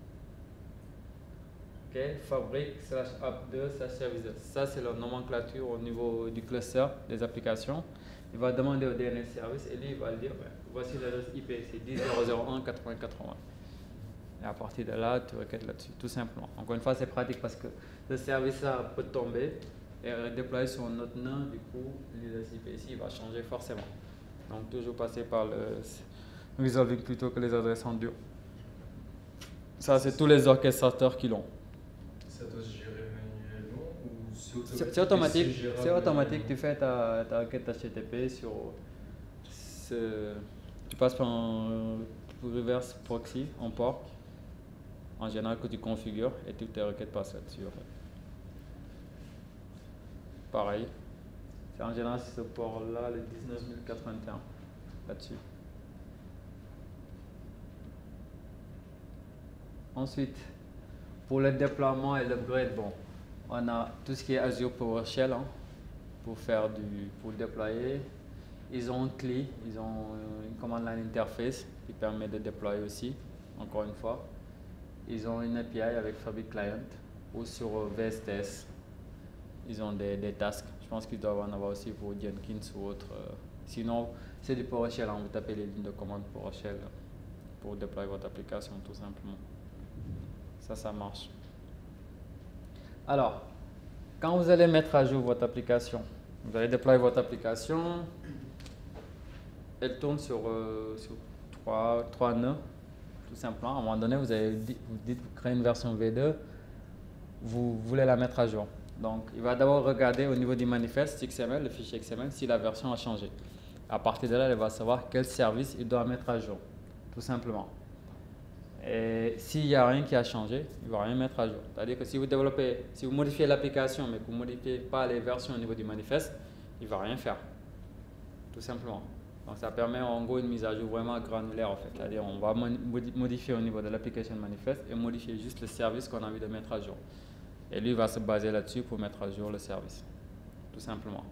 Ok, fabrique slash app deux slash service deux. Ça, c'est la nomenclature au niveau du cluster des applications. Il va demander au D N S service et lui, il va lui dire ben, voici l'adresse I P, c'est dix zéro zéro un quatre-vingts quatre-vingts. Et à partir de là, tu requêtes là-dessus, tout simplement. Encore une fois, c'est pratique parce que le service-là peut tomber et déployer sur un autre nom. Du coup, l'adresse I P ici, il va changer forcément. Donc, toujours passer par le resolving plutôt que les adresses en dur. Ça, c'est tous les orchestrateurs qui l'ont. Ça doit se gérer manuellement ou c'est automatique? C'est c'est automatique, et gérable c'est automatique. Tu manuellement? fais ta, ta requête H T T P sur. ce- Tu passes par un reverse proxy en port, en général que tu configures et toutes tes requêtes passent là-dessus. En fait. Pareil, c'est en général ce port-là, le dix-neuf mille quatre-vingt-un, là-dessus. Ensuite, pour le déploiement et l'upgrade, bon, on a tout ce qui est Azure PowerShell hein, pour faire du, pour le déployer. Ils ont un C L I, ils ont euh, une command line interface qui permet de déployer aussi, encore une fois. Ils ont une A P I avec Fabric Client ou sur euh, V S T S. Ils ont des, des tasks. Je pense qu'ils doivent en avoir aussi pour Jenkins ou autre. euh. Sinon, c'est du PowerShell. Hein, vous tapez les lignes de commande PowerShell pour déployer votre application tout simplement. Ça, ça marche. Alors, quand vous allez mettre à jour votre application, vous allez déployer votre application, elle tourne sur, euh, sur trois, trois nœuds, tout simplement. À un moment donné, vous, avez dit, vous dites vous créez une version V deux, vous voulez la mettre à jour. Donc, il va d'abord regarder au niveau du manifeste X M L, le fichier X M L, si la version a changé. À partir de là, il va savoir quel service il doit mettre à jour, tout simplement. Et s'il n'y a rien qui a changé, il ne va rien mettre à jour. C'est-à-dire que si vous développez, si vous modifiez l'application mais que vous ne modifiez pas les versions au niveau du manifeste, il ne va rien faire. Tout simplement. Donc ça permet en gros une mise à jour vraiment granulaire en fait. C'est-à-dire on va modifier au niveau de l'application manifeste et modifier juste le service qu'on a envie de mettre à jour. Et lui va se baser là-dessus pour mettre à jour le service. Tout simplement.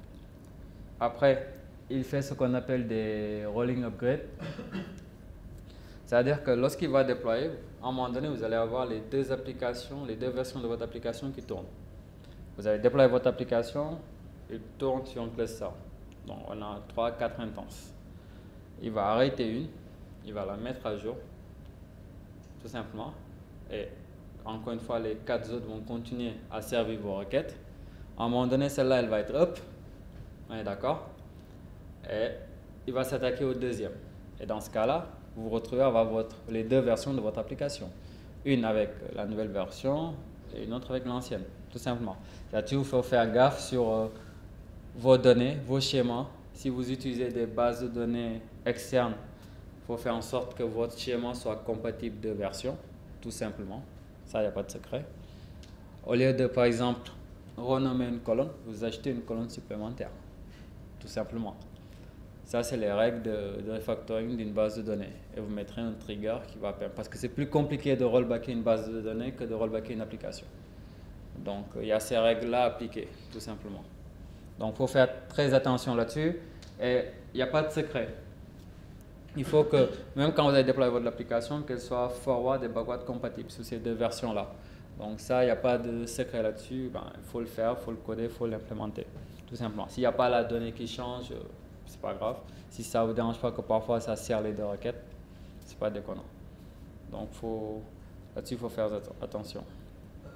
Après, il fait ce qu'on appelle des rolling upgrades. C'est-à-dire que lorsqu'il va déployer, à un moment donné, vous allez avoir les deux applications, les deux versions de votre application qui tournent. Vous allez déployer votre application, il tourne sur un cluster. Donc, on a trois quatre instances. Il va arrêter une, il va la mettre à jour, tout simplement. Et encore une fois, les quatre autres vont continuer à servir vos requêtes. À un moment donné, celle-là, elle va être up. On est d'accord? Et il va s'attaquer au deuxième. Et dans ce cas-là, vous vous retrouvez à avoir votre, les deux versions de votre application. Une avec la nouvelle version et une autre avec l'ancienne, tout simplement. Là-dessus, il faut faire gaffe sur euh, vos données, vos schémas. Si vous utilisez des bases de données externes, il faut faire en sorte que votre schéma soit compatible de versions, tout simplement. Ça, il n'y a pas de secret. Au lieu de, par exemple, renommer une colonne, vous achetez une colonne supplémentaire, tout simplement. Ça, c'est les règles de, de refactoring d'une base de données. Et vous mettrez un trigger qui va permettre, parce que c'est plus compliqué de rollbacker une base de données que de rollbacker une application. Donc, il y a ces règles-là appliquées, tout simplement. Donc, il faut faire très attention là-dessus. Et il n'y a pas de secret. Il faut que, même quand vous allez déployer votre application, qu'elle soit forward et backward compatible sur ces deux versions-là. Donc, ça, il n'y a pas de secret là-dessus. Ben, il faut le faire, il faut le coder, il faut l'implémenter, tout simplement. S'il n'y a pas la donnée qui change, c'est pas grave. Si ça ne vous dérange pas que parfois ça sert les deux requêtes, c'est pas déconnant. Donc, faut, là-dessus, il faut faire att attention. Euh,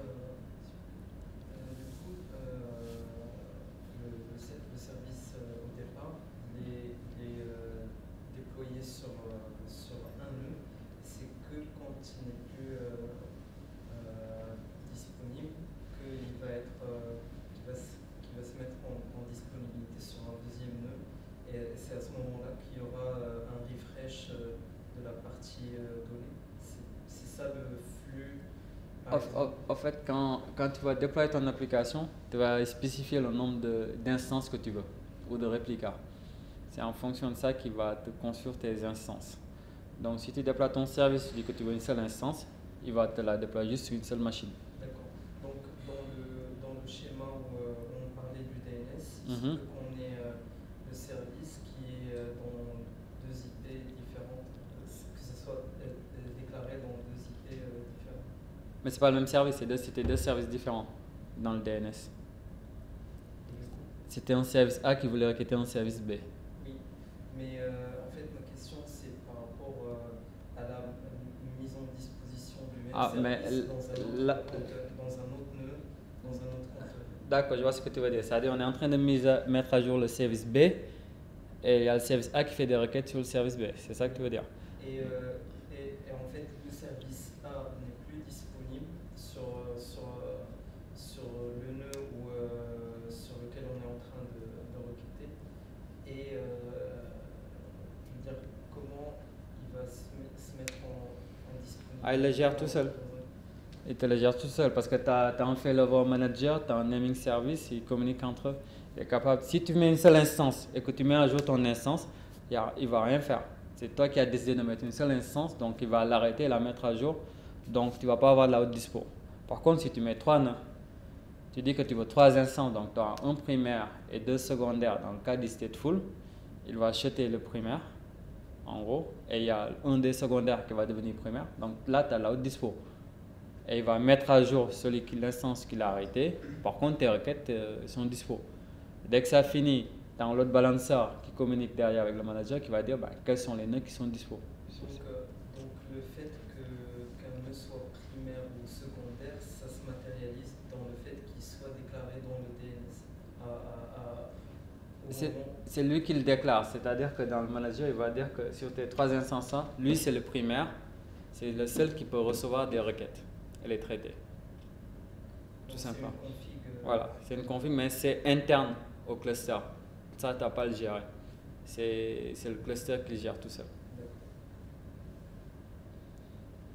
euh, du coup, euh, le, le, le service euh, au départ, il est, il est euh, déployé sur, euh, sur un nœud. C'est que quand il n'est plus euh, euh, disponible qu'il va, être, euh, qu'il va, qu'il va se mettre en, en disponibilité sur un deuxième nœud. Et c'est à ce moment-là qu'il y aura un refresh de la partie donnée. C'est ça le flux. En fait, quand, quand tu vas déployer ton application, tu vas spécifier le nombre d'instances que tu veux ou de réplicas. C'est en fonction de ça qu'il va te construire tes instances. Donc, si tu déploies ton service, tu dis que tu veux une seule instance, il va te la déployer juste sur une seule machine. D'accord. Donc, dans le, dans le schéma où euh, on parlait du D N S, il Mm-hmm. faut qu'on ait euh, le service qui est euh, dans deux I P différentes, que ce soit euh, déclaré dans deux I P euh, différentes. Mais ce n'est pas le même service, c'était deux, deux services différents dans le D N S. C'était un service A qui voulait requêter un service B. Oui, mais euh, en fait, ma question, c'est par rapport euh, à la mise en disposition du même Ah, service mais dans, un autre la... compte, dans un autre nœud, dans un autre compte. D'accord, je vois ce que tu veux dire. C'est-à-dire on est en train de mise à, mettre à jour le service B et il y a le service A qui fait des requêtes sur le service B. C'est ça que tu veux dire? Et, euh, et, et en fait, le service A n'est plus disponible sur, sur, sur le nœud où, euh, sur lequel on est en train de, de requêter. Et euh, je veux dire, comment il va se, se mettre en, en disponibilité? Ah, il le gère tout seul. Il te le gère tout seul parce que tu as, as un failover manager, tu as un naming service, ils communiquent entre eux. Il est capable. Si tu mets une seule instance et que tu mets à jour ton instance, il ne va rien faire. C'est toi qui as décidé de mettre une seule instance, donc il va l'arrêter et la mettre à jour. Donc tu ne vas pas avoir de la haute dispo. Par contre, si tu mets trois nœuds, tu dis que tu veux trois instances, donc tu as un primaire et deux secondaires dans le cas du stateful, il va acheter le primaire, en gros, et il y a un des secondaires qui va devenir primaire. Donc là, tu as la haute dispo. Et il va mettre à jour l'instance qu'il a arrêté. Par contre, tes requêtes euh, sont dispo. Dès que ça finit, tu as un load balancer qui communique derrière avec le manager qui va dire bah, quels sont les nœuds qui sont dispo. Donc, euh, donc le fait qu'un qu nœud soit primaire ou secondaire, ça se matérialise dans le fait qu'il soit déclaré dans le D N S. C'est lui qui le déclare, c'est-à-dire que dans le manager, il va dire que sur tes trois instances, lui c'est le primaire, c'est le seul qui peut recevoir des requêtes et les traiter. Tout simplement. Euh... Voilà, c'est une config, mais c'est interne au cluster. Ça, tu n'as pas à le gérer. C'est le cluster qui le gère tout seul.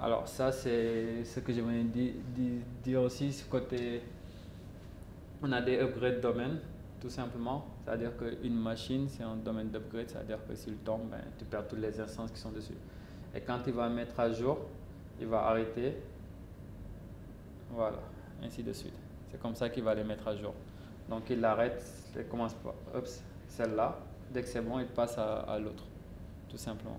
Alors ça, c'est ce que je venais de di- di- dire aussi, ce côté, on a des upgrades domaine, tout simplement. C'est-à-dire qu'une machine, c'est un domaine d'upgrade, c'est-à-dire que s'il tombe, ben, tu perds toutes les instances qui sont dessus. Et quand il va mettre à jour, il va arrêter, voilà, ainsi de suite. C'est comme ça qu'il va les mettre à jour. Donc il l'arrête, il commence par, oups, celle-là, dès que c'est bon, il passe à, à l'autre, tout simplement.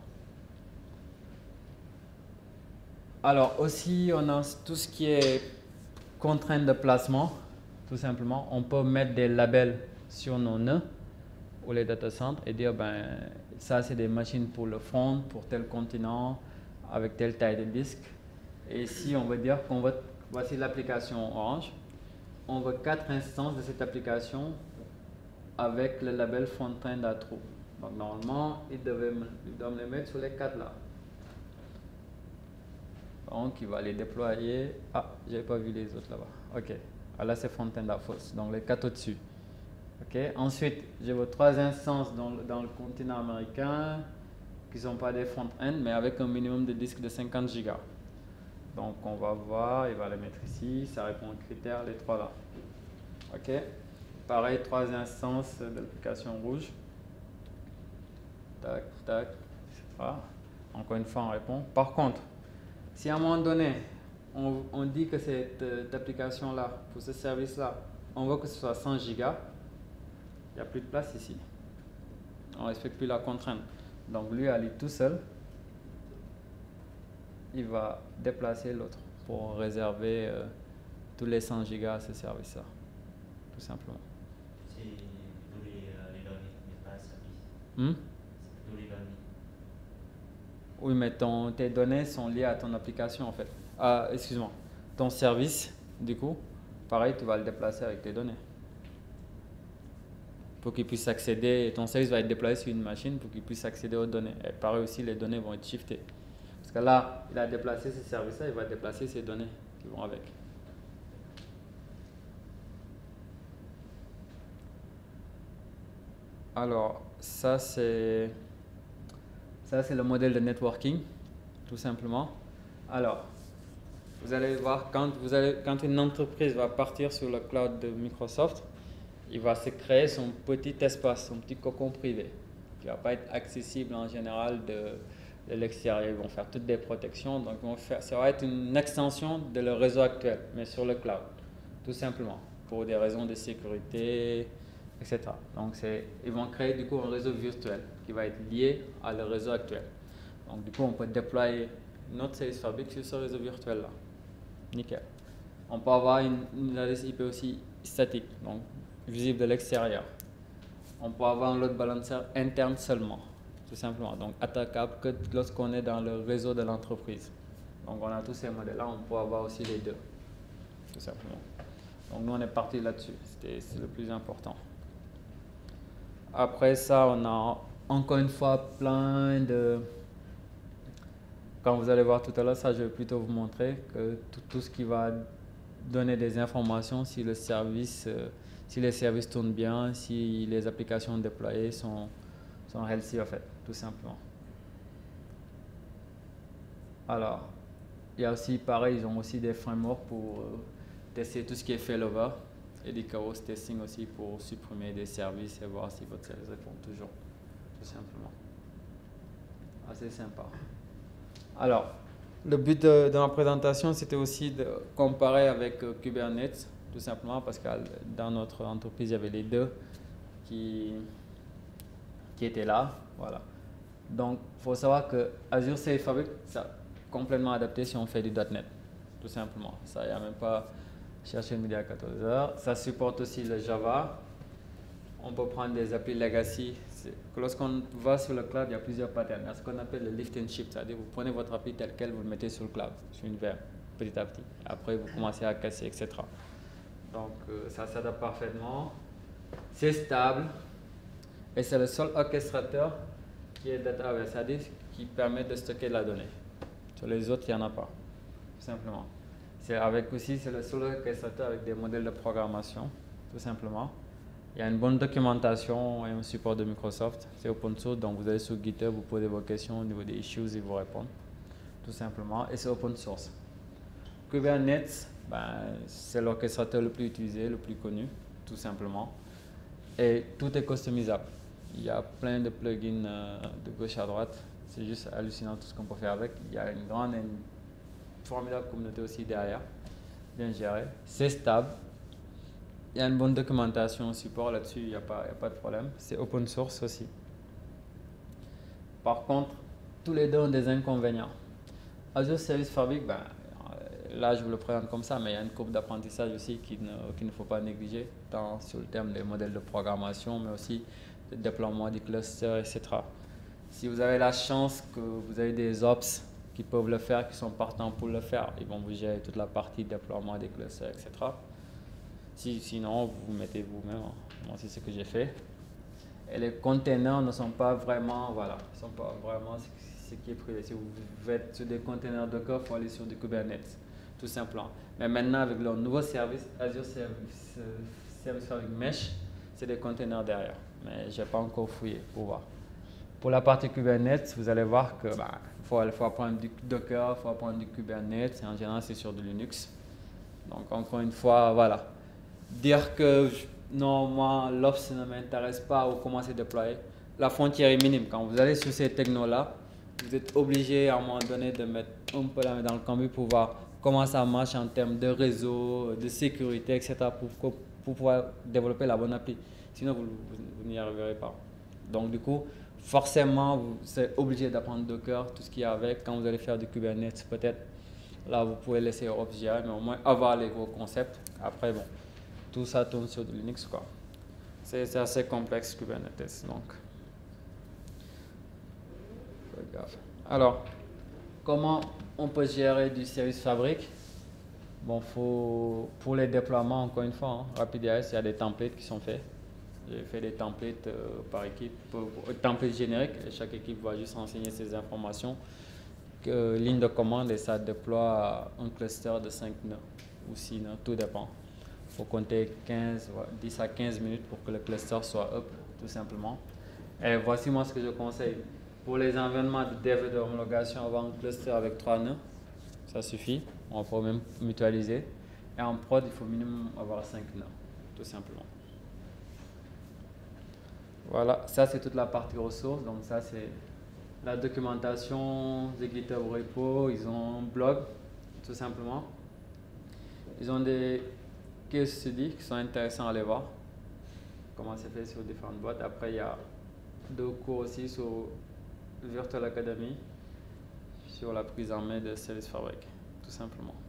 Alors aussi, on a tout ce qui est contrainte de placement, tout simplement. On peut mettre des labels sur nos nœuds ou les data centers et dire, ben, ça c'est des machines pour le front, pour tel continent, avec telle taille de disque. Et si on veut dire qu'on veut, voici l'application Orange, on veut quatre instances de cette application avec le label front-end à true. Donc normalement, il devait me, il doit me les mettre sur les quatre là. Donc il va les déployer. Ah, j'avais pas vu les autres là-bas. Ok. Ah, là c'est front-end à false. Donc les quatre au-dessus. Ok. Ensuite, j'ai vos trois instances dans, le- dans le continent américain qui ne sont pas des front-end, mais avec un minimum de disque de cinquante gigas. Donc on va voir, il va les mettre ici. Ça répond aux critères, les trois là. Ok. Pareil, trois instances de l'application rouge. Tac, tac, et cetera. Encore une fois, on répond. Par contre, si à un moment donné, on, on dit que cette euh, application-là, pour ce service-là, on veut que ce soit cent gigas, il n'y a plus de place ici. On ne respecte plus la contrainte. Donc lui, aller tout seul, il va déplacer l'autre pour réserver euh, tous les cent gigas à ce service-là, tout simplement. C'est plutôt les, euh, les données, mais pas le service. Hmm? C'est plutôt les données. Oui, mais ton, tes données sont liées à ton application en fait. Ah, excuse-moi. Ton service, du coup, pareil, tu vas le déplacer avec tes données. Pour qu'il puisse accéder, ton service va être déployé sur une machine pour qu'il puisse accéder aux données. Et pareil aussi, les données vont être shiftées. Parce que là, il a déplacé ce service-là, il va déplacer ses données qui vont avec. Alors, ça c'est ça c'est le modèle de networking, tout simplement. Alors, vous allez voir, quand, vous allez, quand une entreprise va partir sur le cloud de Microsoft, il va se créer son petit espace, son petit cocon privé, qui ne va pas être accessible en général de, de l'extérieur. Ils vont faire toutes des protections, donc ils vont faire, ça va être une extension de leur réseau actuel, mais sur le cloud, tout simplement, pour des raisons de sécurité, et cetera. Donc c'est, ils vont créer du coup un réseau virtuel qui va être lié à leur réseau actuel. Donc du coup, on peut déployer notre Service Fabric sur ce réseau virtuel là. Nickel. On peut avoir une, une adresse I P aussi statique, donc visible de l'extérieur. On peut avoir un load balancer interne seulement, tout simplement. Donc attaquable que lorsqu'on est dans le réseau de l'entreprise. Donc on a tous ces modèles-là, on peut avoir aussi les deux, tout simplement. Donc nous on est parti là-dessus, c'était, c'est le plus important. Après ça, on a encore une fois plein de... Quand vous allez voir tout à l'heure, ça je vais plutôt vous montrer que tout, tout ce qui va donner des informations si le service, euh, si les services tournent bien, si les applications déployées sont, sont healthy en fait, tout simplement. Alors, il y a aussi pareil, ils ont aussi des frameworks pour euh, tester tout ce qui est failover et des chaos testing aussi pour supprimer des services et voir si votre service répond toujours, tout simplement. Assez sympa. Alors, le but de, de ma présentation, c'était aussi de comparer avec euh, Kubernetes, tout simplement parce que dans notre entreprise, il y avait les deux qui, qui étaient là. Voilà. Donc, il faut savoir que Azure Service Fabric, c'est complètement adapté si on fait du .NET, tout simplement. Ça, il n'y a même pas chercher le midi à quatorze heures. Ça supporte aussi le Java. On peut prendre des applis legacy. Lorsqu'on va sur le cloud, il y a plusieurs patterns. Il y a ce qu'on appelle le lift and shift, c'est-à-dire vous prenez votre appli tel quel, vous le mettez sur le cloud, sur une V M, petit à petit. Après, vous commencez à casser, et cetera. Donc, euh, ça s'adapte parfaitement. C'est stable. Et c'est le seul orchestrateur qui est database, c'est-à-dire qui permet de stocker la donnée. Sur les autres, il n'y en a pas, tout simplement. C'est avec aussi, c'est le seul orchestrateur avec des modèles de programmation, tout simplement. Il y a une bonne documentation et un support de Microsoft. C'est open source, donc vous allez sur GitHub, vous posez vos questions au niveau des issues, ils vous répondent, tout simplement, et c'est open source. Kubernetes, ben, c'est l'orchestrateur le plus utilisé, le plus connu, tout simplement. Et tout est customisable. Il y a plein de plugins euh, de gauche à droite. C'est juste hallucinant tout ce qu'on peut faire avec. Il y a une grande et une formidable communauté aussi derrière, bien gérée. C'est stable. Il y a une bonne documentation, support là-dessus, il n'y a, a pas de problème. C'est open source aussi. Par contre, tous les deux ont des inconvénients. Azure Service Fabric, ben, là je vous le présente comme ça, mais il y a une courbe d'apprentissage aussi qu'il ne, qu'il ne faut pas négliger, tant sur le terme des modèles de programmation, mais aussi le déploiement des clusters, et cetera. Si vous avez la chance que vous avez des ops qui peuvent le faire, qui sont partants pour le faire, ils vont vous gérer toute la partie déploiement des clusters, et cetera. Si, sinon, vous vous mettez vous-même. Moi, c'est ce que j'ai fait. Et les containers ne sont pas vraiment, voilà, ils sont pas vraiment ce qui est privé. Si vous êtes sur des containers Docker, il faut aller sur du Kubernetes, tout simplement. Mais maintenant, avec leur nouveau service, Azure Service, Service Fabric Mesh, c'est des containers derrière. Mais je n'ai pas encore fouillé pour voir. Pour la partie Kubernetes, vous allez voir que bah, faut, faut apprendre du Docker, il faut apprendre du Kubernetes, et en général, c'est sur du Linux. Donc, encore une fois, voilà. Dire que je, non, moi, l'Ops ne m'intéresse pas ou comment c'est déployé, la frontière est minime. Quand vous allez sur ces technos-là, vous êtes obligé à un moment donné de mettre un peu la main dans le cambouis pour voir comment ça marche en termes de réseau, de sécurité, et cetera pour, pour pouvoir développer la bonne appli. Sinon, vous, vous, vous n'y arriverez pas. Donc, du coup, forcément, vous êtes obligé d'apprendre Docker, tout ce qu'il y a avec. Quand vous allez faire du Kubernetes, peut-être, là, vous pouvez laisser Ops gérer, mais au moins avoir les gros concepts. Après, bon, tout ça tourne sur du Linux, quoi. C'est assez complexe, Kubernetes, donc. Alors, comment on peut gérer du service fabric? Bon, faut, pour les déploiements, encore une fois, hein, RapidAS, il y a des templates qui sont faits. J'ai fait des templates euh, par équipe, euh, templates génériques, et chaque équipe va juste renseigner ses informations, que, euh, ligne de commande, et ça déploie un cluster de cinq nœuds ou six nœuds, tout dépend. Il faut compter quinze, dix à quinze minutes pour que le cluster soit up, tout simplement. Et voici moi ce que je conseille. Pour les environnements de dev et de homologation, avoir un cluster avec trois nœuds, ça suffit. On peut même mutualiser. Et en prod, il faut minimum avoir cinq nœuds, tout simplement. Voilà, ça c'est toute la partie ressources. Donc ça c'est la documentation des GitHub repo. Ils ont un blog, tout simplement. Ils ont des case studies qui sont intéressants à aller voir. Comment c'est fait sur différentes boîtes. Après, il y a deux cours aussi sur Virtual Academy sur la prise en main de Service Fabric, tout simplement.